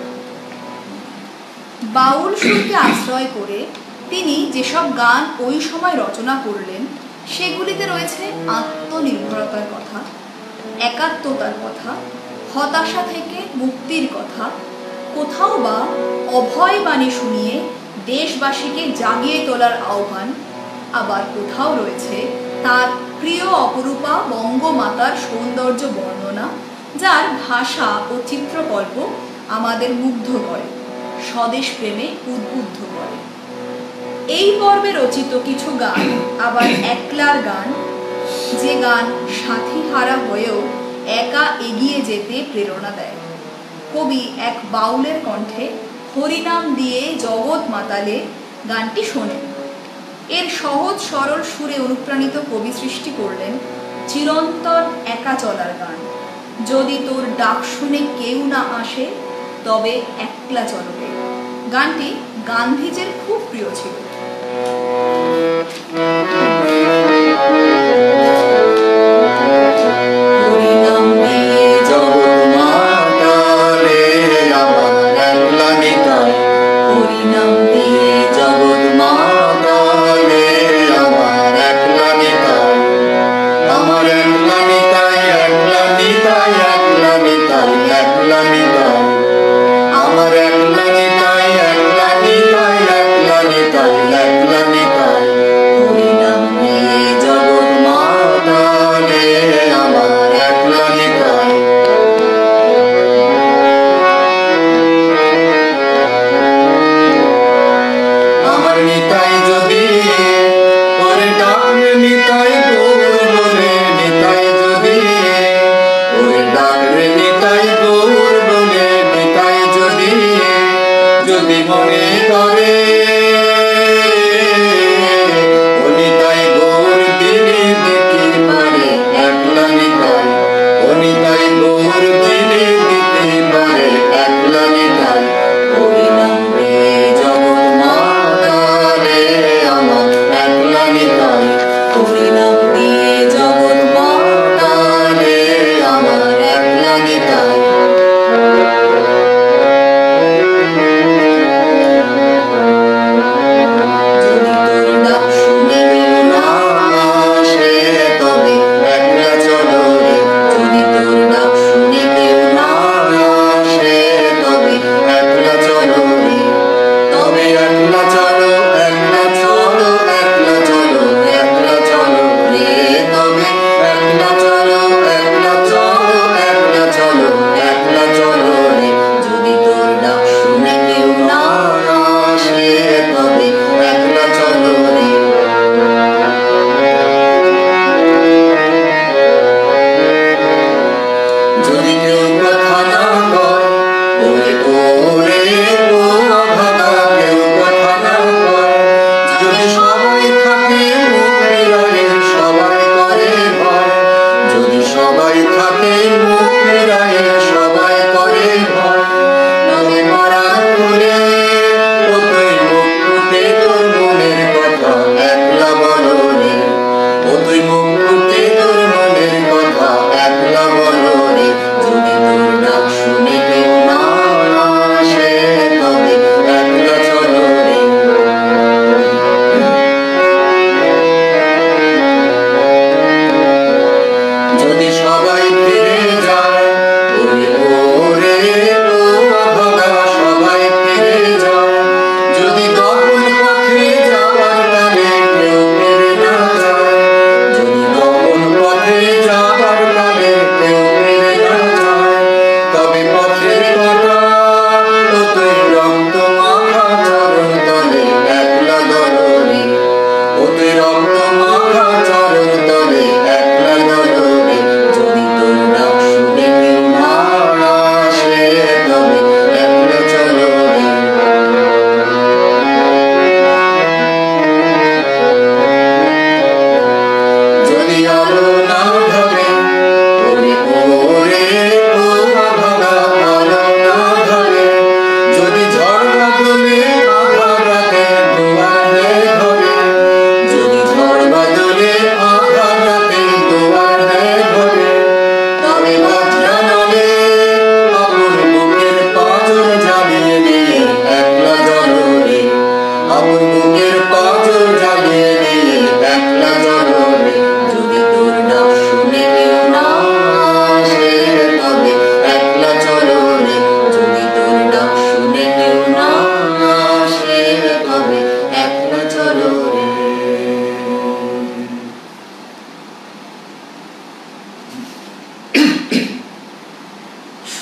বাউল সুরকে আশ্রয় করে তিনি যেসব গান ওই সময় রচনা করলেন সেগুলিতে রয়েছে আত্মনির্ভরতার কথা, একাত্মতার কথা, হতাশা থেকে মুক্তির কথা, কোথাও বা অভয় বাণী শুনিয়ে দেশবাসীকে জাগিয়ে তোলার আহ্বান, আবার কোথাও রয়েছে তার প্রিয় অপরূপা বঙ্গমাতার সৌন্দর্য বর্ণনা, যার ভাষা ও চিত্রকল্প আমাদের মুগ্ধ করে, স্বদেশ প্রেমে উদ্বুদ্ধ করে। এই পর্বে রচিত কিছু গান আবার একলার গান, যে গান সাথী হারা হয়েও একা এগিয়ে যেতে প্রেরণা দেয়। কবি এক বাউলের কণ্ঠে হরিনাম দিয়ে জগৎ মাতালে গানটি শোনেন। এর সহজ সরল সুরে অনুপ্রাণিত কবি সৃষ্টি করলেন চিরন্তন একা চলার গান। যদি তোর ডাক শুনে কেউ না আসে তবে একলা চলবে। গানটি গান্ধীজির খুব প্রিয় ছিল। হরিনাম দিয়ে জগৎ মাতালে আমার একলা নিতাই, হরিনাম দিয়ে জগৎ মাতালে আমার একলা নিতাই, আমার একলা নিতাই, একলা নিতাই, একলা নিতাই, একলা নিতাই, আমার একলা নিতাই, একলা নিতাই, একলা নিতাই, একলা নিতাই, হরিনাম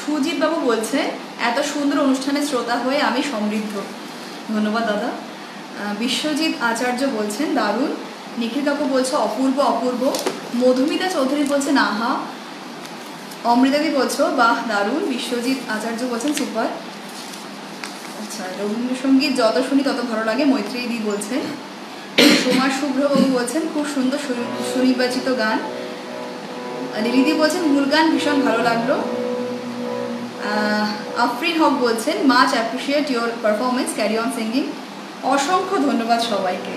সুজিত বাবু বলছেন এত সুন্দর অনুষ্ঠানের শ্রোতা হয়ে আমি সমৃদ্ধ। ধন্যবাদ দাদা। বিশ্বজিৎ আচার্য বলছেন দারুণ। নিখিল কাকু বলছে অপূর্ব অপূর্ব। মধুমিতা চৌধুরী বলছেন আহা। অমৃতাদি বলছো বাহ দারুণ। বিশ্বজিৎ আচার্য বলছেন সুপার। আচ্ছা, রবীন্দ্রসঙ্গীত যত শুনি তত ভালো লাগে, মৈত্রীদি বলছেন। সোমার শুভ্রবাবু বলছেন খুব সুন্দর সুনির্বাচিত গান। লিলিদি বলছেন মূল গান ভীষণ ভালো লাগলো। আফরিন হক বলছেন much appreciate your performance, carry on singing. অসংখ্য ধন্যবাদ সবাইকে।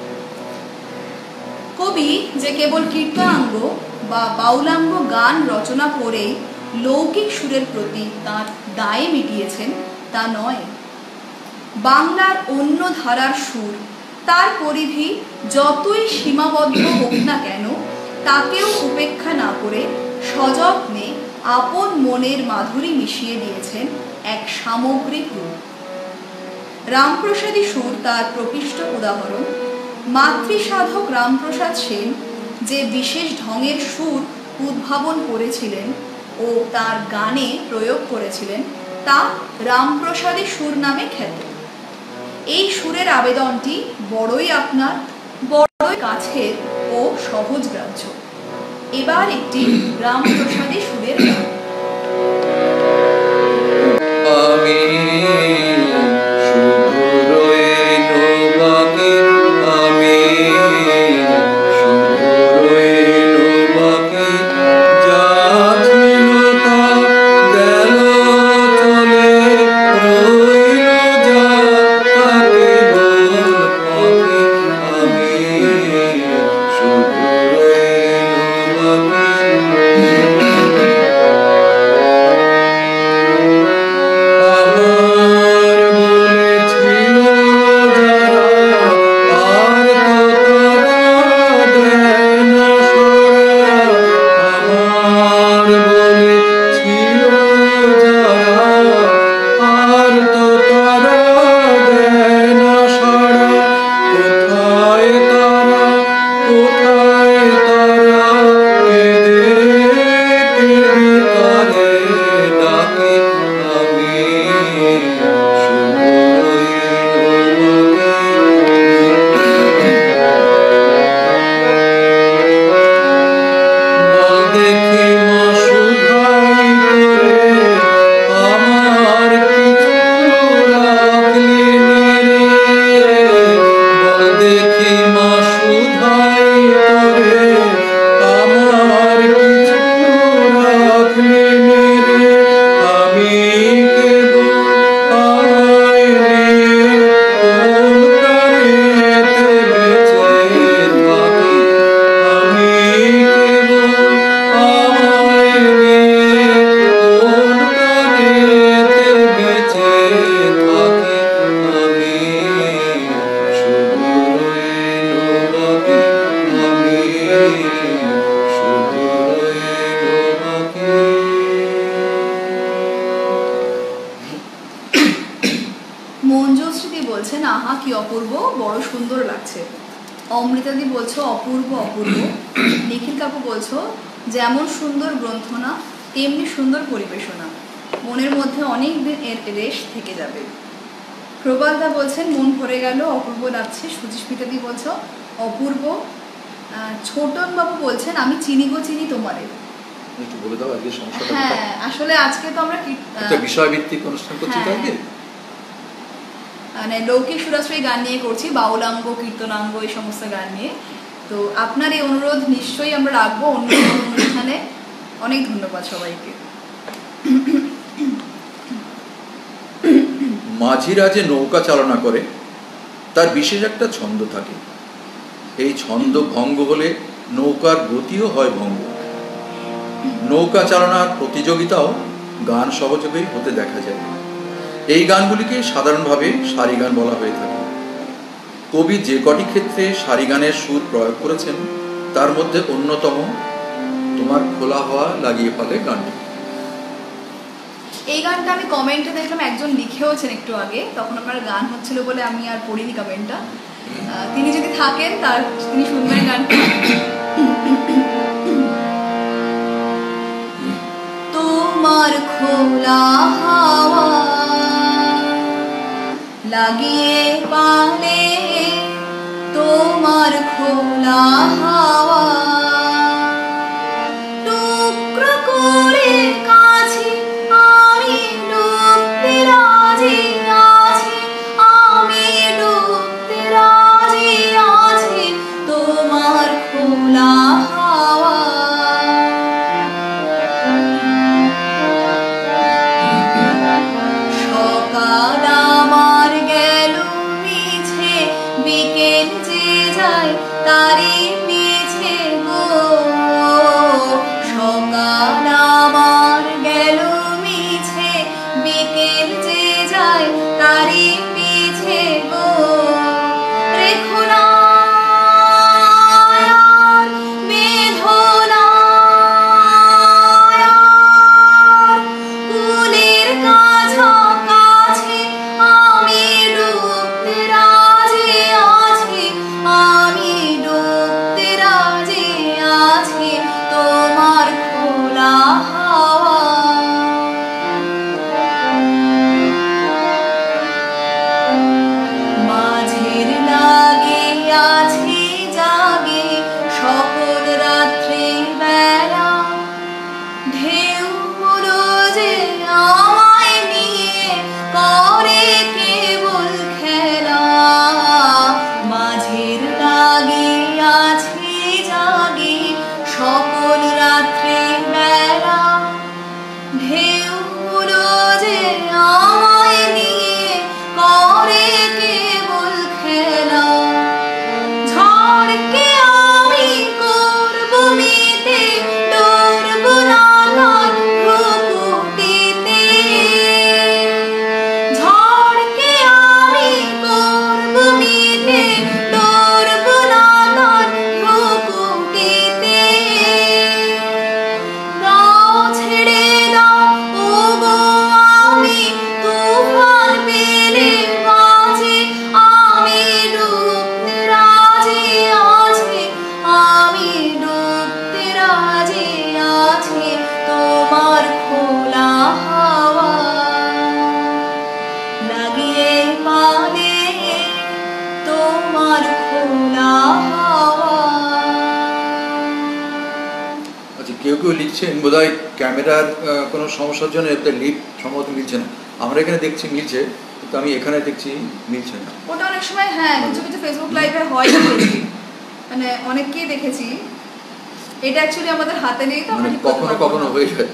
কবি যে কেবল কীর্তনাঙ্গ বা বাউলাঙ্গ গান রচনা করেই লৌকিক সুরের প্রতি তাঁর দায় মিটিয়েছেন তা নয়। বাংলার অন্য ধারার সুর তার পরিধি যতই সীমাবদ্ধ হোক না কেন তাকেও উপেক্ষা না করে সযত্নে আপন মনের মাধুরী মিশিয়ে দিয়েছেন এক সামগ্রিক রূপ। রামপ্রসাদী সুর তার প্রকৃষ্ট উদাহরণ। মাতৃসাধক রামপ্রসাদ সেন যে বিশেষ ঢঙের সুর উদ্ভাবন করেছিলেন ও তার গানে প্রয়োগ করেছিলেন তা রামপ্রসাদী সুর নামে খ্যাত। এই সুরের আবেদনটি বড়ই আপনার, বড়ই কাছের ও সহজগ্রাহ্য। এবার একটি রামপ্রসাদী সুরের গান। আমি বলছেন আহা কি অপূর্ব, বড় সুন্দর লাগছে। অমৃতাদি বলছো অপূর্ব অপূর্ব। নিখিল কাকু বলছো যেমন সুন্দর গ্রন্থনা তেমনি সুন্দর পরিবেশনা, মনের মধ্যে অনেক দিন এর রেশ থেকে যাবে। প্রবালদা বলছেন মন ভরে গেল, অপূর্ব লাগছে। সুচিস্মিতাদি বলছো অপূর্ব। ছোটন বাবু বলছেন আমি চিনি গো চিনি তোমারে। একটু বলে দাও আজকে সমস্যাটা। হ্যাঁ, আসলে আজকে তো আমরা একটা বিষয়ভিত্তিক অনুষ্ঠান করছি তাই মানে লৌকিক সুরাশ্রয়ী গান নিয়ে করছি, বাউলাঙ্গ কীর্তনাঙ্গ এই সমস্ত গান নিয়ে। তো আপনার এই অনুরোধ নিশ্চয়ই আমরা রাখবো অন্য অনুষ্ঠানে। অনেক ধন্যবাদ সবাইকে। মাঝিরা যে নৌকা চালনা করে তার বিশেষ একটা ছন্দ থাকে। এই ছন্দ ভঙ্গ হলে নৌকার গতিও হয় ভঙ্গ। নৌকা চালনার প্রতিযোগিতাও গান সহযোগেই হতে দেখা যায়। এই গানগুলিকে সাধারণভাবে সারি গান বলা হয়ে থাকে। কবি যে কটি ক্ষেত্রে সারি গানের সুর প্রয়োগ করেছেন তার মধ্যে অন্যতম তোমার খোলা হওয়া লাগিয়ে ফেলে গানটি। এই গানটা আমি কমেন্টে দেখলাম একজন লিখেওছেন একটু আগে, তখন আমার গান হচ্ছিল বলে আমি আর পড়িনি কমেন্টটা। তিনি যদি থাকেন তার তিনি শুনবেন গানটা। তোমার তোমার খোলা হাওয়া লাগিয়ে পালে তোমার খোলা হাওয়া টুকরো করে কাছে আমি ডুবতে রাজি আছি আমি ডুবতে রাজি আছি তোমার খোলা হাওয়া সকাল আমার গেল মিছে বিকেল যে যায় তারি মিছে গো সকাল আমার গেল মিছে বিকেল যে যায় তারি মিছে গো রেখো না আর বেঁধো না আর কুলের কাছাকাছি আমি ডুবতে রাজি আছি আমি ডুবতে রাজি আছি তোমার খোলা হাওয়া মাঝের লাগে আছি জাগে সকল রাত্রি বেলা ঢেউ যে আমায় নিয়ে করে কেবল খেলা মাঝের লাগে আছি জাগে সকল রাত্রি বেলা ঢেউ যে আমায় নিয়ে করে কেবল খেলা ঝড়কে আমি করব মিতে ডরব না তার প্রকৃতিতে ঝড়কে আমি করব মিতে ডরব না তার প্রকৃতিতে দাও ছেড়ে দাও ও গো আমি তুফান পেলে বাঁচি আমি ডুবতে রাজি আছি আমি ডুবতে রাজি আছি তোমার খোলা হাওয়া লাগিয়ে পালে তোমার খোলা হাওয়া আচ্ছা, কেউ কেউ লিখছেন বোধহয় ক্যামেরার আহ, কোনো সমস্যার জন্য একটা লিপ সম্ভবত মিলছে না। আমরা এখানে দেখছি মিলছে, কিন্তু আমি এখানে দেখছি মিলছে না। ওটা অনেক সময় হ্যাঁ কিছু কিছু ফেসবুক লাইভে হয় দেখেছি, মানে অনেককেই দেখেছি। এটা অ্যাকচুয়ালি আমাদের হাতে নেই তো আমরা মানে ঠিক করতে কখনো পারবো কখনো না। হয়ে যায়।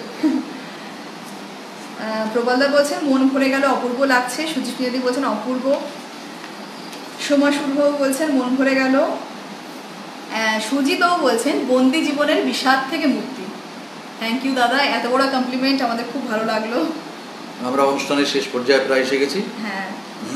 আহ, প্রবলদা বলছেন মন ভরে গেল অপূর্ব লাগছে, সুজিত নিয়তি বলছেন অপূর্ব, সোমা শুভ বলছেন মন ভরে গেল, আহ, সুজিতও বলছেন বন্দি জীবনের বিষাদ থেকে মুক্তি। থ্যাংক ইউ দাদা, এত বড় কমপ্লিমেন্ট আমাদের খুব ভালো লাগলো। আমরা অনুষ্ঠানের শেষ পর্যায়ে প্রায় এসে গেছি। হ্যাঁ,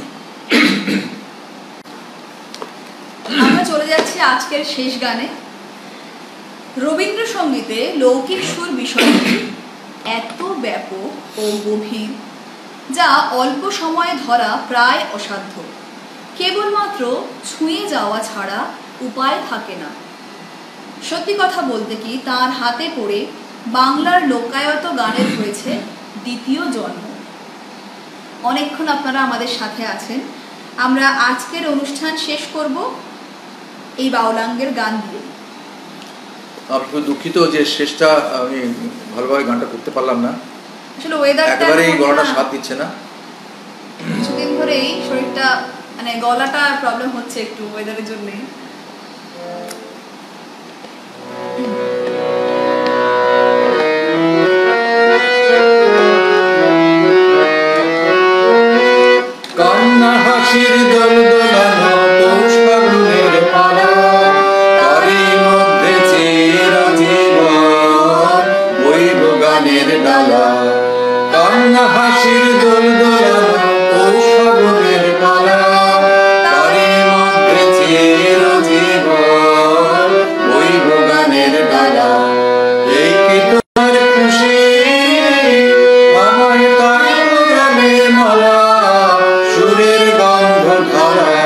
আমরা চলে যাচ্ছি আজকের শেষ গানে। রবীন্দ্রসঙ্গীতে লৌকিক সুর বিষয়টি এত ব্যাপক ও গভীর যা অল্প সময়ে ধরা প্রায় অসাধ্য। কেবলমাত্র ছুঁয়ে যাওয়া ছাড়া উপায় থাকে না। সত্যি কথা বলতে কি তার হাতে পড়ে বাংলার লোকায়ত গানের হয়েছে দ্বিতীয় জন্ম। অনেকক্ষণ আপনারা আমাদের সাথে আছেন। আমরা আজকের অনুষ্ঠান শেষ করব এই বাউলাঙ্গের গান দিয়ে। আমি খুব দুঃখিত যে শেষটা আমি ভালোভাবে গানটা করতে পারলাম না, আসলে ওয়েদারটা একেবারে এই গলাটা সাথ দিচ্ছে না। কিছুদিন ধরেই শরীরটা মানে গলাটা প্রবলেম হচ্ছে একটু ওয়েদারের জন্যই। কান্না হাসির দল দোলানো পৌষ ফাগুনের পালা, তারই মধ্যে চেরা জীবন বইব গানের ডালা। কান্না হাসির দল দোলানো পৌষ ফাগুনের পালা, তারই মধ্যে চেরা জীবন বইব গানের ডালা। এই কি তোমার খুশি আমায় তাই গ্রামের মালা, সুরের গন্ধ ধারা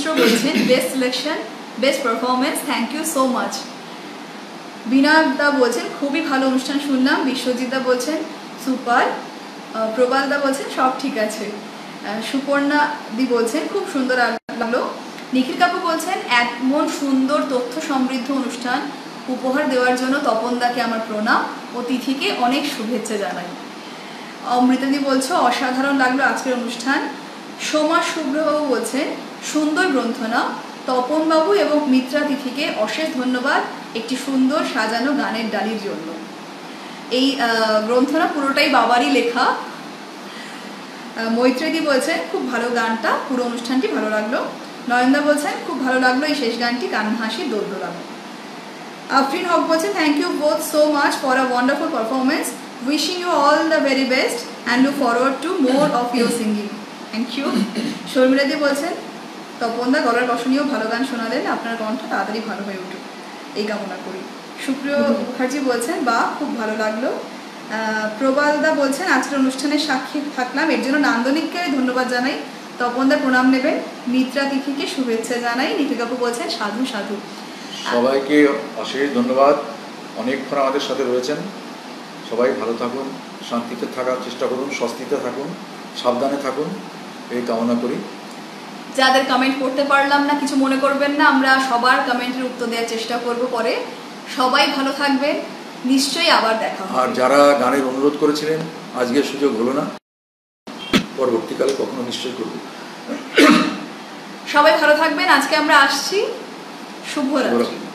বলছেন best selection, best performance, thank you so much. Binoy দা বলছেন খুবই ভালো অনুষ্ঠান শুনলাম। বিশ্বজিৎ দা বলছেন সুপার। প্রবাল দা বলছেন সব ঠিক আছে। সুপর্ণা দি বলছেন খুব সুন্দর লাগলো। নিখিল কাকু বলছেন এমন সুন্দর তথ্য সমৃদ্ধ অনুষ্ঠান উপহার দেওয়ার জন্য তপন দাকে আমার প্রণাম ও তিথিকে অনেক শুভেচ্ছা জানাই। অমৃতাদি বলছো অসাধারণ লাগলো আজকের অনুষ্ঠান। সোমা শুভ্রবাবু বলছেন সুন্দর গ্রন্থনা, তপনবাবু এবং মিত্রা তিথিকে অশেষ ধন্যবাদ একটি সুন্দর সাজানো গানের ডালির জন্য। এই গ্রন্থনা পুরোটাই বাবারই লেখা। মৈত্রেদি বলছেন খুব ভালো গানটা, পুরো অনুষ্ঠানটি ভালো লাগলো। নয়নদা বলছেন খুব ভালো লাগলো এই শেষ গানটি, গান হাসি দৌড় লাগলো। আফরিন হক বলছেন thank you both so much for a wonderful performance, wishing you all the very best and look forward to more of your singing, thank you. শর্মিলাদি বলছেন তপনদা গলার রসনীয় ভালো গান শোনালেন, আপনার কণ্ঠ তাড়াতাড়ি ভালো হয়ে উঠুক এই কামনা করি। সুপ্রিয় মুখার্জি বলছেন বা খুব ভালো লাগলো। প্রবালদা বলছেন আজকের অনুষ্ঠানের সাক্ষী থাকলাম, এর জন্য নান্দনিককে ধন্যবাদ জানাই। তপনদা প্রণাম নেবেন। মিত্রা তিথিকে শুভেচ্ছা জানাই। নিপিকাপু বলছেন সাধু সাধু। সবাইকে অশেষ ধন্যবাদ, অনেকক্ষণ আমাদের সাথে রয়েছেন। সবাই ভালো থাকুন, শান্তিতে থাকার চেষ্টা করুন, স্বস্তিতে থাকুন, সাবধানে থাকুন এই কামনা করি। যাদের কমেন্ট করতে পারলাম না কিছু মনে করবেন না, আমরা সবার কমেন্টের উত্তর দেওয়ার চেষ্টা করব পরে। সবাই ভালো থাকবেন, নিশ্চয়ই আবার দেখা হবে। আর যারা গানের অনুরোধ করেছিলেন আজকের সুযোগ হলো না, পরবর্তীকালে কখনো নিশ্চয়ই করব। সবাই ভালো থাকবেন, আজকে আমরা আসছি। শুভরাত্রি।